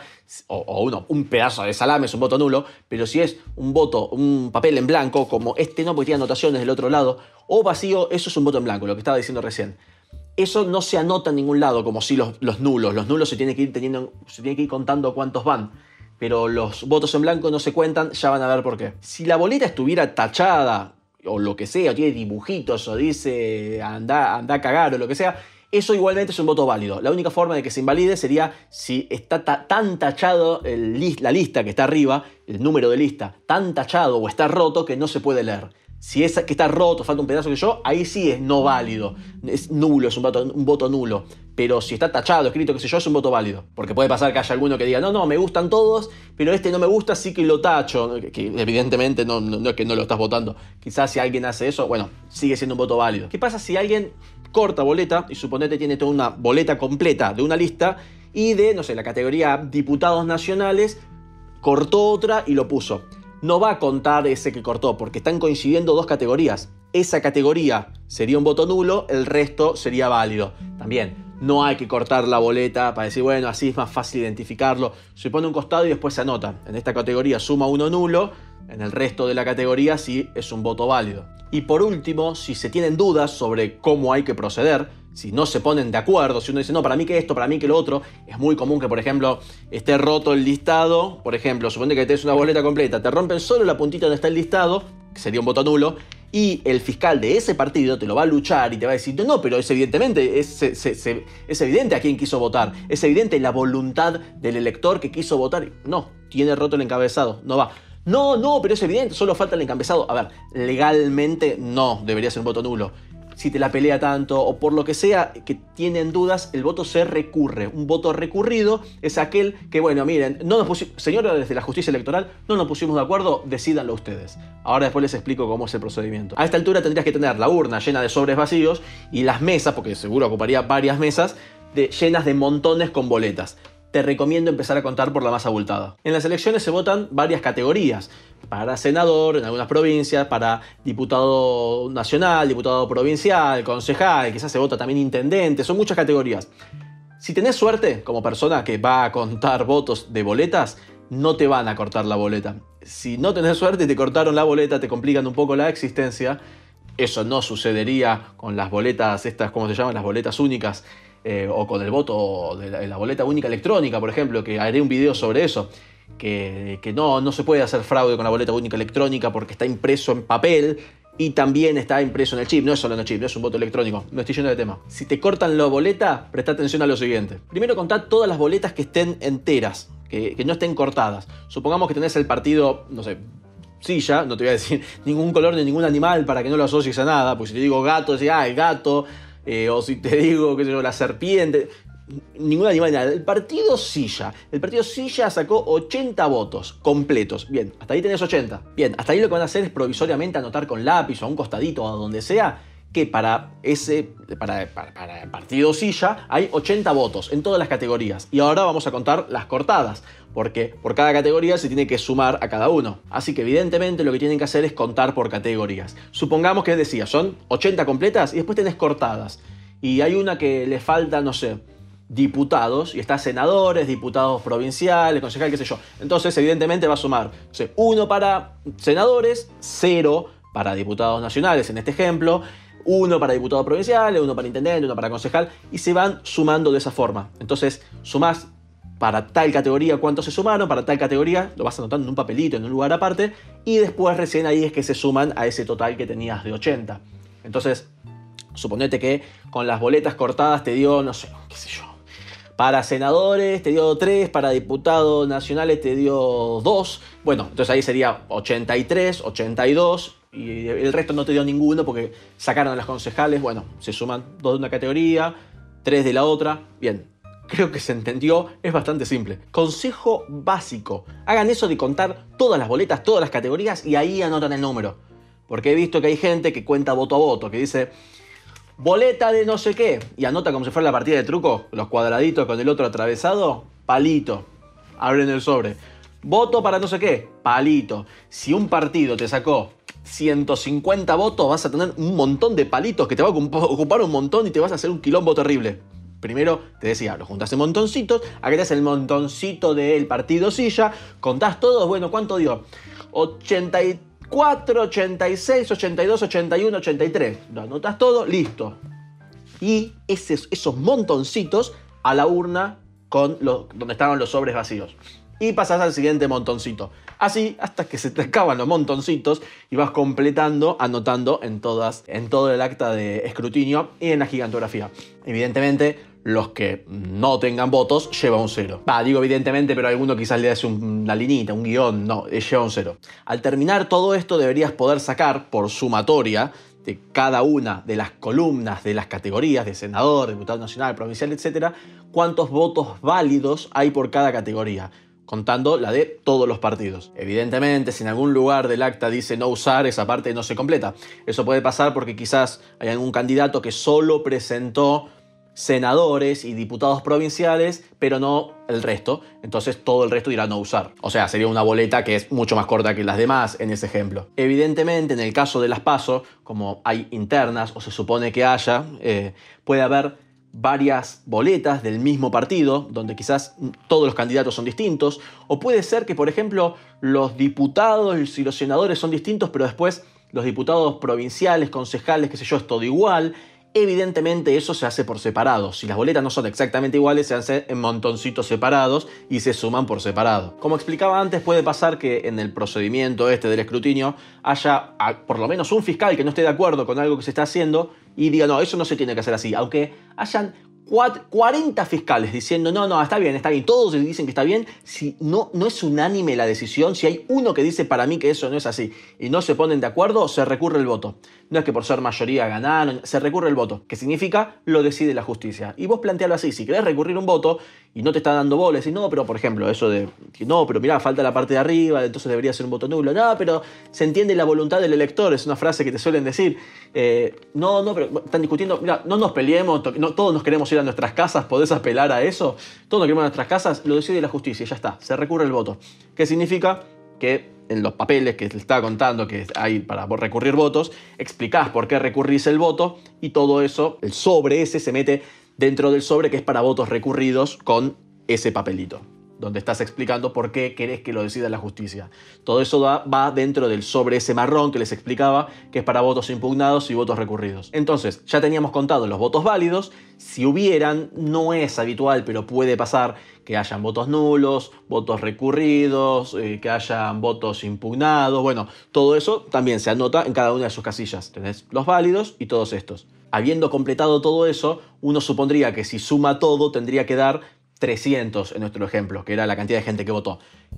un pedazo de salame es un voto nulo. Pero si es un papel en blanco, como este no, porque tiene anotaciones del otro lado, o vacío, eso es un voto en blanco, lo que estaba diciendo recién. Eso no se anota en ningún lado, como si los nulos. Los nulos se tiene que ir contando cuántos van. Pero los votos en blanco no se cuentan, ya van a ver por qué. Si la boleta estuviera tachada, o lo que sea, o tiene dibujitos, o dice anda a cagar, o lo que sea, eso igualmente es un voto válido. La única forma de que se invalide sería si está tan tachado la lista que está arriba, el número de lista, tan tachado o está roto que no se puede leer. Si es que está roto, falta un pedazo que yo, ahí sí es no válido. Es nulo, es un voto nulo. Pero si está tachado, escrito, qué sé yo, es un voto válido. Porque puede pasar que haya alguno que diga, no, me gustan todos, pero este no me gusta, así que lo tacho. Que evidentemente no es que no lo estás votando. Quizás si alguien hace eso, bueno, sigue siendo un voto válido. ¿Qué pasa si alguien corta boleta y suponete tiene toda una boleta completa de una lista y de, no sé, la categoría diputados nacionales, cortó otra y lo puso? No va a contar ese que cortó, porque están coincidiendo 2 categorías. Esa categoría sería un voto nulo, el resto sería válido. También, no hay que cortar la boleta para decir, bueno, así es más fácil identificarlo. Se pone un costado y después se anota. En esta categoría suma 1 nulo, en el resto de la categoría sí es un voto válido. Y por último, si se tienen dudas sobre cómo hay que proceder, si no se ponen de acuerdo, si uno dice, no, para mí que esto, para mí que lo otro, es muy común que, por ejemplo, esté roto el listado. Por ejemplo, supone que tenés una boleta completa, te rompen solo la puntita donde está el listado, que sería un voto nulo, y el fiscal de ese partido te lo va a luchar y te va a decir, no, pero es evidentemente, es evidente a quién quiso votar, es evidente la voluntad del elector que quiso votar. No, tiene roto el encabezado, no va. No, pero es evidente, solo falta el encabezado. A ver, legalmente no debería ser un voto nulo. Si te la pelea tanto o por lo que sea que tienen dudas, el voto se recurre. Un voto recurrido es aquel que, bueno, miren, señores desde la justicia electoral, no nos pusimos de acuerdo, decídanlo ustedes. Ahora después les explico cómo es el procedimiento. A esta altura tendrías que tener la urna llena de sobres vacíos y las mesas, porque seguro ocuparía varias mesas, llenas de montones con boletas. Te recomiendo empezar a contar por la más abultada. En las elecciones se votan varias categorías. para senador en algunas provincias, para diputado nacional, diputado provincial, concejal, quizás se vota también intendente, son muchas categorías. Si tenés suerte, como persona que va a contar votos de boletas, no te van a cortar la boleta. Si no tenés suerte y te cortaron la boleta, te complican un poco la existencia. Eso no sucedería con las boletas, estas, ¿cómo se llaman? Las boletas únicas, o con el voto de la boleta única electrónica, por ejemplo, que haré un video sobre eso. Que no se puede hacer fraude con la boleta única electrónica porque está impreso en papel y también está impreso en el chip. No es solo en el chip, no es un voto electrónico. No estoy yendo de tema. Si te cortan la boleta, presta atención a lo siguiente. Primero, contá todas las boletas que estén enteras, que no estén cortadas. Supongamos que tenés el partido, no sé, silla, no te voy a decir ningún color de ningún animal para que no lo asocies a nada, pues si te digo gato, decís, el gato, o si te digo, qué sé yo, la serpiente, ningún animal, nada. El partido silla sacó 80 votos completos. Bien, hasta ahí tenés 80. Bien, hasta ahí lo que van a hacer es provisoriamente anotar con lápiz o a un costadito o a donde sea que para el partido silla hay 80 votos en todas las categorías. Y ahora vamos a contar las cortadas, porque por cada categoría se tiene que sumar a cada uno. Así que evidentemente lo que tienen que hacer es contar por categorías. Supongamos que decía, son 80 completas y después tenés cortadas. Y hay una que le falta, no sé, diputados, y está senadores, diputados provinciales, concejales, qué sé yo. Entonces evidentemente va a sumar, no sé, 1 para senadores, 0 para diputados nacionales en este ejemplo, 1 para diputados provinciales, 1 para intendente, 1 para concejal, y se van sumando de esa forma. Entonces sumás para tal categoría cuántos se sumaron, para tal categoría lo vas anotando en un papelito, en un lugar aparte, y después recién ahí es que se suman a ese total que tenías de 80. Entonces, suponete que con las boletas cortadas te dio, no sé, qué sé yo, para senadores te dio 3, para diputados nacionales te dio 2. Bueno, entonces ahí sería 83, 82 y el resto no te dio ninguno porque sacaron a las concejales. Bueno, se suman 2 de una categoría, 3 de la otra. Bien, creo que se entendió, es bastante simple. Consejo básico, hagan eso de contar todas las boletas, todas las categorías y ahí anotan el número. Porque he visto que hay gente que cuenta voto a voto, que dice boleta de no sé qué, y anota como si fuera la partida de truco, los cuadraditos con el otro atravesado, palito, abren el sobre. Voto para no sé qué, palito. Si un partido te sacó 150 votos, vas a tener un montón de palitos que te va a ocupar un montón y te vas a hacer un quilombo terrible. Primero, te decía, lo juntás en montoncitos, agregás el montoncito del partido silla, contás todos, bueno, ¿cuánto dio? 84, 86, 82, 81, 83. Lo anotas todo, listo. Y esos montoncitos a la urna donde estaban los sobres vacíos. Y pasás al siguiente montoncito. Así hasta que se te acaban los montoncitos y vas completando, anotando en todo el acta de escrutinio y en la gigantografía. Evidentemente, los que no tengan votos lleva un 0. Digo evidentemente, pero alguno quizás le hace una linita, un guión. No, lleva un 0. Al terminar todo esto deberías poder sacar por sumatoria de cada una de las columnas de las categorías de senador, diputado nacional, provincial, etc., cuántos votos válidos hay por cada categoría, contando la de todos los partidos. Evidentemente, si en algún lugar del acta dice no usar, esa parte no se completa. Eso puede pasar porque quizás hay algún candidato que solo presentó senadores y diputados provinciales, pero no el resto. Entonces todo el resto dirá no usar. O sea, sería una boleta que es mucho más corta que las demás en ese ejemplo. Evidentemente, en el caso de las PASO, como hay internas, o se supone que haya, puede haber varias boletas del mismo partido, donde quizás todos los candidatos son distintos, o puede ser que, por ejemplo, los diputados y los senadores son distintos, pero después los diputados provinciales, concejales, qué sé yo, es todo igual. Evidentemente eso se hace por separado. Si las boletas no son exactamente iguales, se hacen en montoncitos separados y se suman por separado. Como explicaba antes, puede pasar que en el procedimiento del escrutinio haya por lo menos un fiscal que no esté de acuerdo con algo que se está haciendo y diga, no, eso no se tiene que hacer así. Aunque hayan 40 fiscales diciendo, no, está bien, todos dicen que está bien, si no es unánime la decisión, si hay uno que dice para mí que eso no es así y no se ponen de acuerdo, se recurre el voto. No es que por ser mayoría ganaron, se recurre el voto, que significa lo decide la justicia. Y vos plantealo así, si querés recurrir un voto y no te está dando bola, y no, pero por ejemplo, eso de que no, pero mirá, falta la parte de arriba, entonces debería ser un voto nulo. No, pero se entiende la voluntad del elector, es una frase que te suelen decir. No, pero están discutiendo, mira, no nos peleemos, todos nos queremos ir a nuestras casas, ¿podés apelar a eso? Todos nos queremos ir a nuestras casas, lo decide la justicia, ya está, se recurre el voto. ¿Qué significa? que en los papeles que te estaba contando que hay para recurrir votos, explicás por qué recurrís el voto y todo eso, el sobre ese se mete dentro del sobre que es para votos recurridos con ese papelito, donde estás explicando por qué querés que lo decida la justicia. Todo eso va dentro del sobre ese marrón que les explicaba, que es para votos impugnados y votos recurridos. Entonces, ya teníamos contado los votos válidos. Si hubieran, no es habitual, pero puede pasar que hayan votos nulos, votos recurridos, que hayan votos impugnados. Bueno, todo eso también se anota en cada una de sus casillas. Tenés los válidos y todos estos. Habiendo completado todo eso, uno supondría que si suma todo tendría que dar 300 en nuestro ejemplo, que era la cantidad de gente que votó.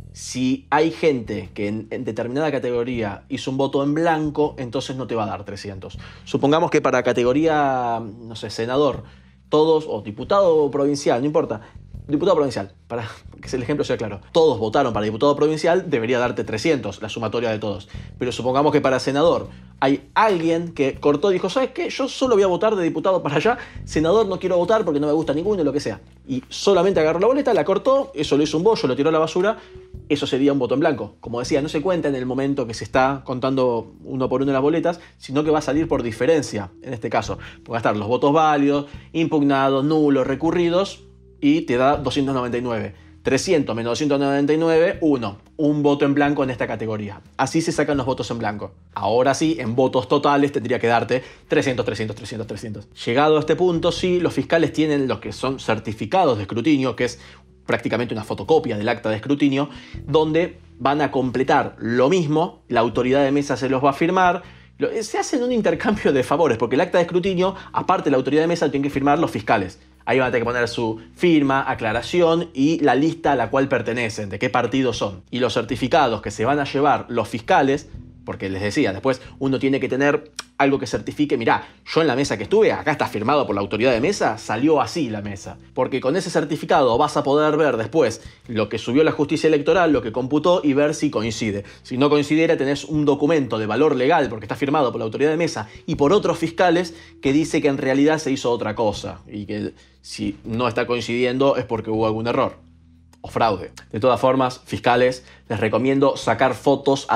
Si hay gente que en determinada categoría hizo un voto en blanco, entonces no te va a dar 300. Supongamos que para categoría, no sé, senador, todos, o diputado provincial, no importa, diputado provincial, para que el ejemplo sea claro, todos votaron para diputado provincial, debería darte 300, la sumatoria de todos. Pero supongamos que para senador hay alguien que cortó y dijo, ¿sabes qué? Yo solo voy a votar de diputado para allá, senador no quiero votar porque no me gusta ninguno, lo que sea. Y solamente agarró la boleta, la cortó, eso lo hizo un bollo, lo tiró a la basura, eso sería un voto en blanco. Como decía, no se cuenta en el momento que se está contando uno por uno las boletas, sino que va a salir por diferencia, en este caso. Van a estar los votos válidos, impugnados, nulos, recurridos, y te da 299. 300 menos 299, 1. Un voto en blanco en esta categoría. Así se sacan los votos en blanco. Ahora sí, en votos totales tendría que darte 300, 300, 300, 300. Llegado a este punto, sí, los fiscales tienen los que son certificados de escrutinio, que es prácticamente una fotocopia del acta de escrutinio, donde van a completar lo mismo, la autoridad de mesa se los va a firmar. Se hacen un intercambio de favores, porque el acta de escrutinio, aparte de la autoridad de mesa, lo tienen que firmar los fiscales. Ahí van a tener que poner su firma, aclaración y la lista a la cual pertenecen, de qué partido son. Y los certificados que se van a llevar los fiscales, porque les decía, después uno tiene que tener algo que certifique, mirá, yo en la mesa que estuve, acá está firmado por la autoridad de mesa, salió así la mesa. Porque con ese certificado vas a poder ver después lo que subió la justicia electoral, lo que computó y ver si coincide. Si no coincidiera, tenés un documento de valor legal porque está firmado por la autoridad de mesa y por otros fiscales que dice que en realidad se hizo otra cosa y que si no está coincidiendo es porque hubo algún error o fraude. De todas formas, fiscales, les recomiendo sacar fotos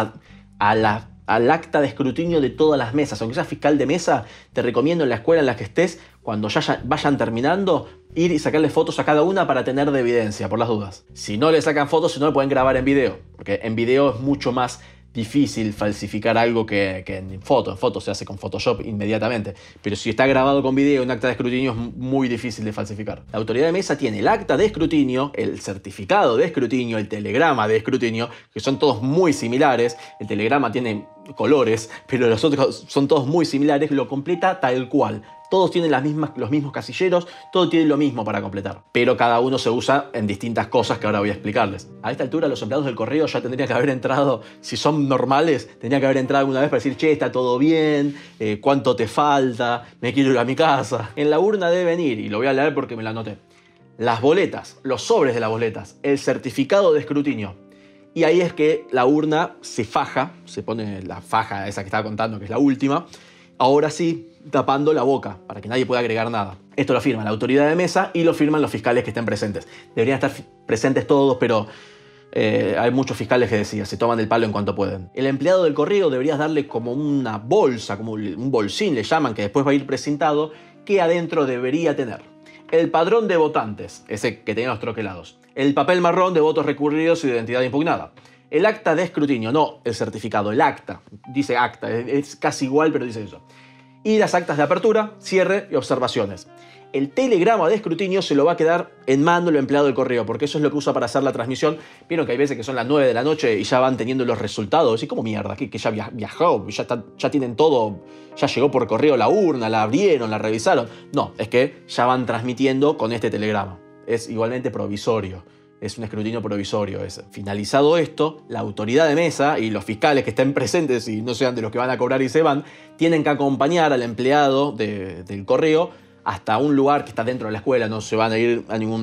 al acta de escrutinio de todas las mesas. Aunque seas fiscal de mesa, te recomiendo en la escuela en la que estés, cuando ya vayan terminando, ir y sacarle fotos a cada una para tener de evidencia, por las dudas. Si no le sacan fotos, si no lo pueden grabar en video, porque en video es mucho más difícil falsificar algo que en foto. En foto se hace con Photoshop inmediatamente. Pero si está grabado con video, un acta de escrutinio es muy difícil de falsificar. La autoridad de mesa tiene el acta de escrutinio, el certificado de escrutinio, el telegrama de escrutinio, que son todos muy similares. El telegrama tiene colores, pero los otros son todos muy similares. Lo completa tal cual. Todos tienen los mismos casilleros, todo tiene lo mismo para completar. Pero cada uno se usa en distintas cosas que ahora voy a explicarles. A esta altura los empleados del correo ya tendrían que haber entrado, si son normales, tendrían que haber entrado alguna vez para decir, che, está todo bien, cuánto te falta, me quiero ir a mi casa. En la urna deben ir, y lo voy a leer porque me la anoté, las boletas, los sobres de las boletas, el certificado de escrutinio. Y ahí es que la urna se faja, se pone la faja esa que estaba contando, que es la última, ahora sí, tapando la boca, para que nadie pueda agregar nada. Esto lo firma la autoridad de mesa y lo firman los fiscales que estén presentes. Deberían estar presentes todos, pero hay muchos fiscales que decían, se toman el palo en cuanto pueden. El empleado del correo deberías darle como una bolsa, como un bolsín le llaman, que después va a ir precintado, que adentro debería tener el padrón de votantes, ese que tenían los troquelados, el papel marrón de votos recurridos y de identidad impugnada, el acta de escrutinio, no el certificado, el acta, dice acta, es casi igual pero dice eso, y las actas de apertura, cierre y observaciones. El telegrama de escrutinio se lo va a quedar en mano el empleado del correo, porque eso es lo que usa para hacer la transmisión. Vieron que hay veces que son las 9 de la noche y ya van teniendo los resultados. ¿Y cómo mierda? Que ya viajó, ya tienen todo, ya llegó por correo la urna, la abrieron, la revisaron. No, es que ya van transmitiendo con este telegrama. Es igualmente provisorio. Es un escrutinio provisorio. Finalizado esto, la autoridad de mesa y los fiscales que estén presentes y no sean de los que van a cobrar y se van, tienen que acompañar al empleado del correo hasta un lugar que está dentro de la escuela, no se van a ir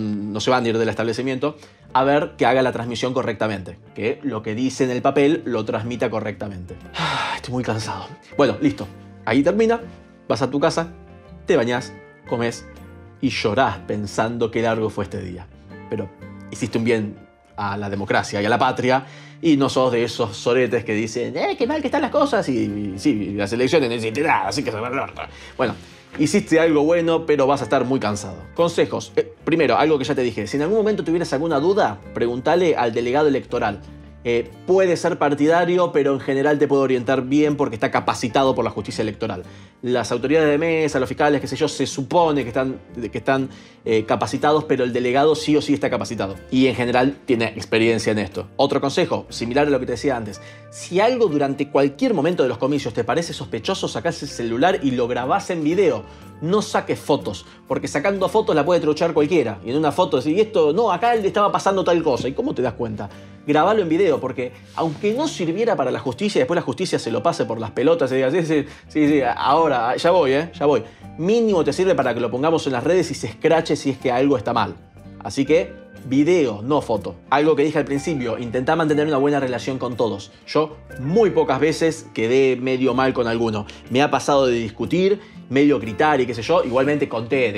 del establecimiento, a ver que haga la transmisión correctamente, que lo que dice en el papel lo transmita correctamente. Estoy muy cansado. Bueno, listo. Ahí termina, vas a tu casa, te bañás, comes y llorás pensando qué largo fue este día. Pero hiciste un bien a la democracia y a la patria y no sos de esos soretes que dicen, qué mal que están las cosas, y sí, las elecciones no hiciste nada, así que se va a... Bueno, hiciste algo bueno, pero vas a estar muy cansado. Consejos. Primero, algo que ya te dije. Si en algún momento tuvieras alguna duda, pregúntale al delegado electoral. Puede ser partidario, pero en general te puede orientar bien porque está capacitado por la justicia electoral. Las autoridades de mesa, los fiscales, qué sé yo, se supone que están capacitados, pero el delegado sí o sí está capacitado. Y en general tiene experiencia en esto. Otro consejo, similar a lo que te decía antes. Si algo durante cualquier momento de los comicios te parece sospechoso, sacás el celular y lo grabás en video. No saques fotos, porque sacando fotos la puede trochar cualquiera. Y en una foto decir, esto, no, acá le estaba pasando tal cosa. ¿Y cómo te das cuenta? Grabalo en video, porque aunque no sirviera para la justicia, después la justicia se lo pase por las pelotas y diga, sí, ahora, ya voy. Mínimo te sirve para que lo pongamos en las redes y se escrache si es que algo está mal. Así que, video, no foto. Algo que dije al principio, intentá mantener una buena relación con todos. Yo muy pocas veces quedé medio mal con alguno. Me ha pasado de discutir, medio gritar y qué sé yo. Igualmente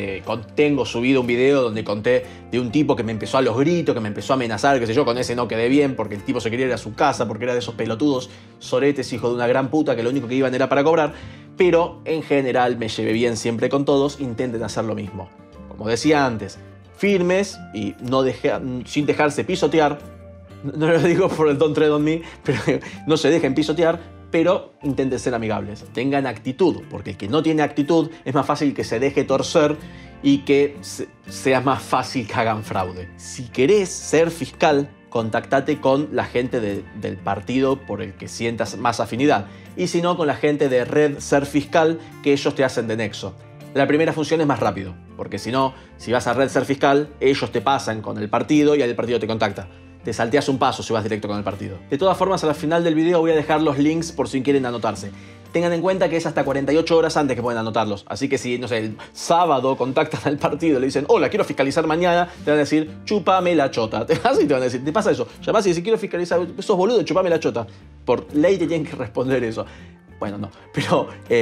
tengo subido un video donde conté de un tipo que me empezó a los gritos, que me empezó a amenazar, qué sé yo. Con ese no quedé bien porque el tipo se quería ir a su casa, porque era de esos pelotudos soretes, hijo de una gran puta, que lo único que iban era para cobrar. Pero en general me llevé bien siempre con todos. Intenten hacer lo mismo. Como decía antes, firmes y sin dejarse pisotear. No lo digo por el don't tread on me, pero no se dejen pisotear, pero intenten ser amigables. Tengan actitud, porque el que no tiene actitud es más fácil que se deje torcer y que sea más fácil que hagan fraude. Si querés ser fiscal, contactate con la gente del partido por el que sientas más afinidad. Y si no, con la gente de Red Ser Fiscal, que ellos te hacen de nexo. La primera función es más rápido, porque si no, si vas a Red Ser Fiscal, ellos te pasan con el partido y el partido te contacta. Te salteas un paso si vas directo con el partido. De todas formas, al final del video voy a dejar los links por si quieren anotarse. Tengan en cuenta que es hasta 48 horas antes que pueden anotarlos. Así que si, no sé, el sábado contactan al partido y le dicen, hola, quiero fiscalizar mañana, te van a decir, chúpame la chota. Así te van a decir, te pasa eso. Llamás y dices, quiero fiscalizar, sos boludo, chúpame la chota. Por ley te tienen que responder eso. Bueno, no, pero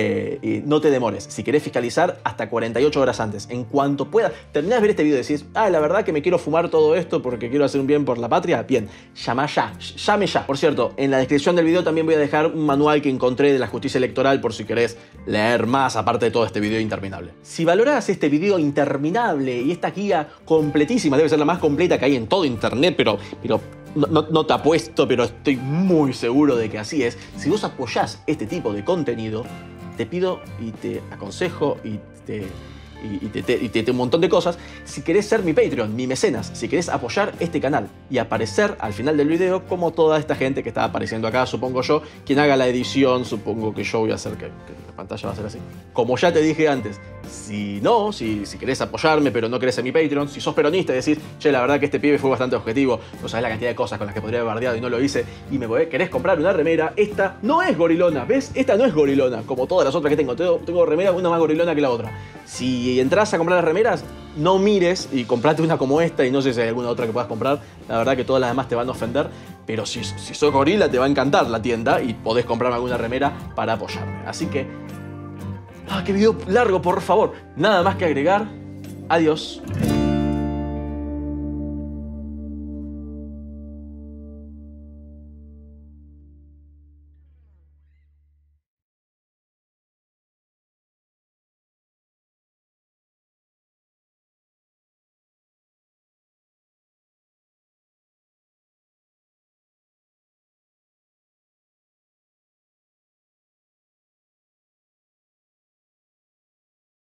no te demores. Si querés fiscalizar, hasta 48 horas antes. En cuanto puedas, terminás de ver este video y decís, la verdad que me quiero fumar todo esto porque quiero hacer un bien por la patria. Bien, llame ya. Por cierto, en la descripción del video también voy a dejar un manual que encontré de la justicia electoral por si querés leer más, aparte de todo este video interminable. Si valorás este video interminable y esta guía completísima, debe ser la más completa que hay en todo internet, pero no te apuesto, pero estoy muy seguro de que así es. Si vos apoyás este tipo de contenido, te pido y te aconsejo y te un montón de cosas. Si querés ser mi Patreon, mi mecenas, si querés apoyar este canal y aparecer al final del video como toda esta gente que está apareciendo acá, supongo yo, quien haga la edición, supongo que yo voy a hacer que la pantalla va a ser así. Como ya te dije antes, si querés apoyarme pero no querés ser mi Patreon, si sos peronista y decís, che, la verdad que este pibe fue bastante objetivo, no sabés la cantidad de cosas con las que podría haber bardeado y no lo hice, y querés comprar una remera, esta no es gorilona, ¿ves? Esta no es gorilona, como todas las otras que tengo remera, una más gorilona que la otra. Si entras a comprar las remeras, no mires y comprate una como esta, y no sé si hay alguna otra que puedas comprar, la verdad que todas las demás te van a ofender, pero si sos gorila te va a encantar la tienda y podés comprarme alguna remera para apoyarme. Así que... ¡qué video largo, por favor! Nada más que agregar. Adiós.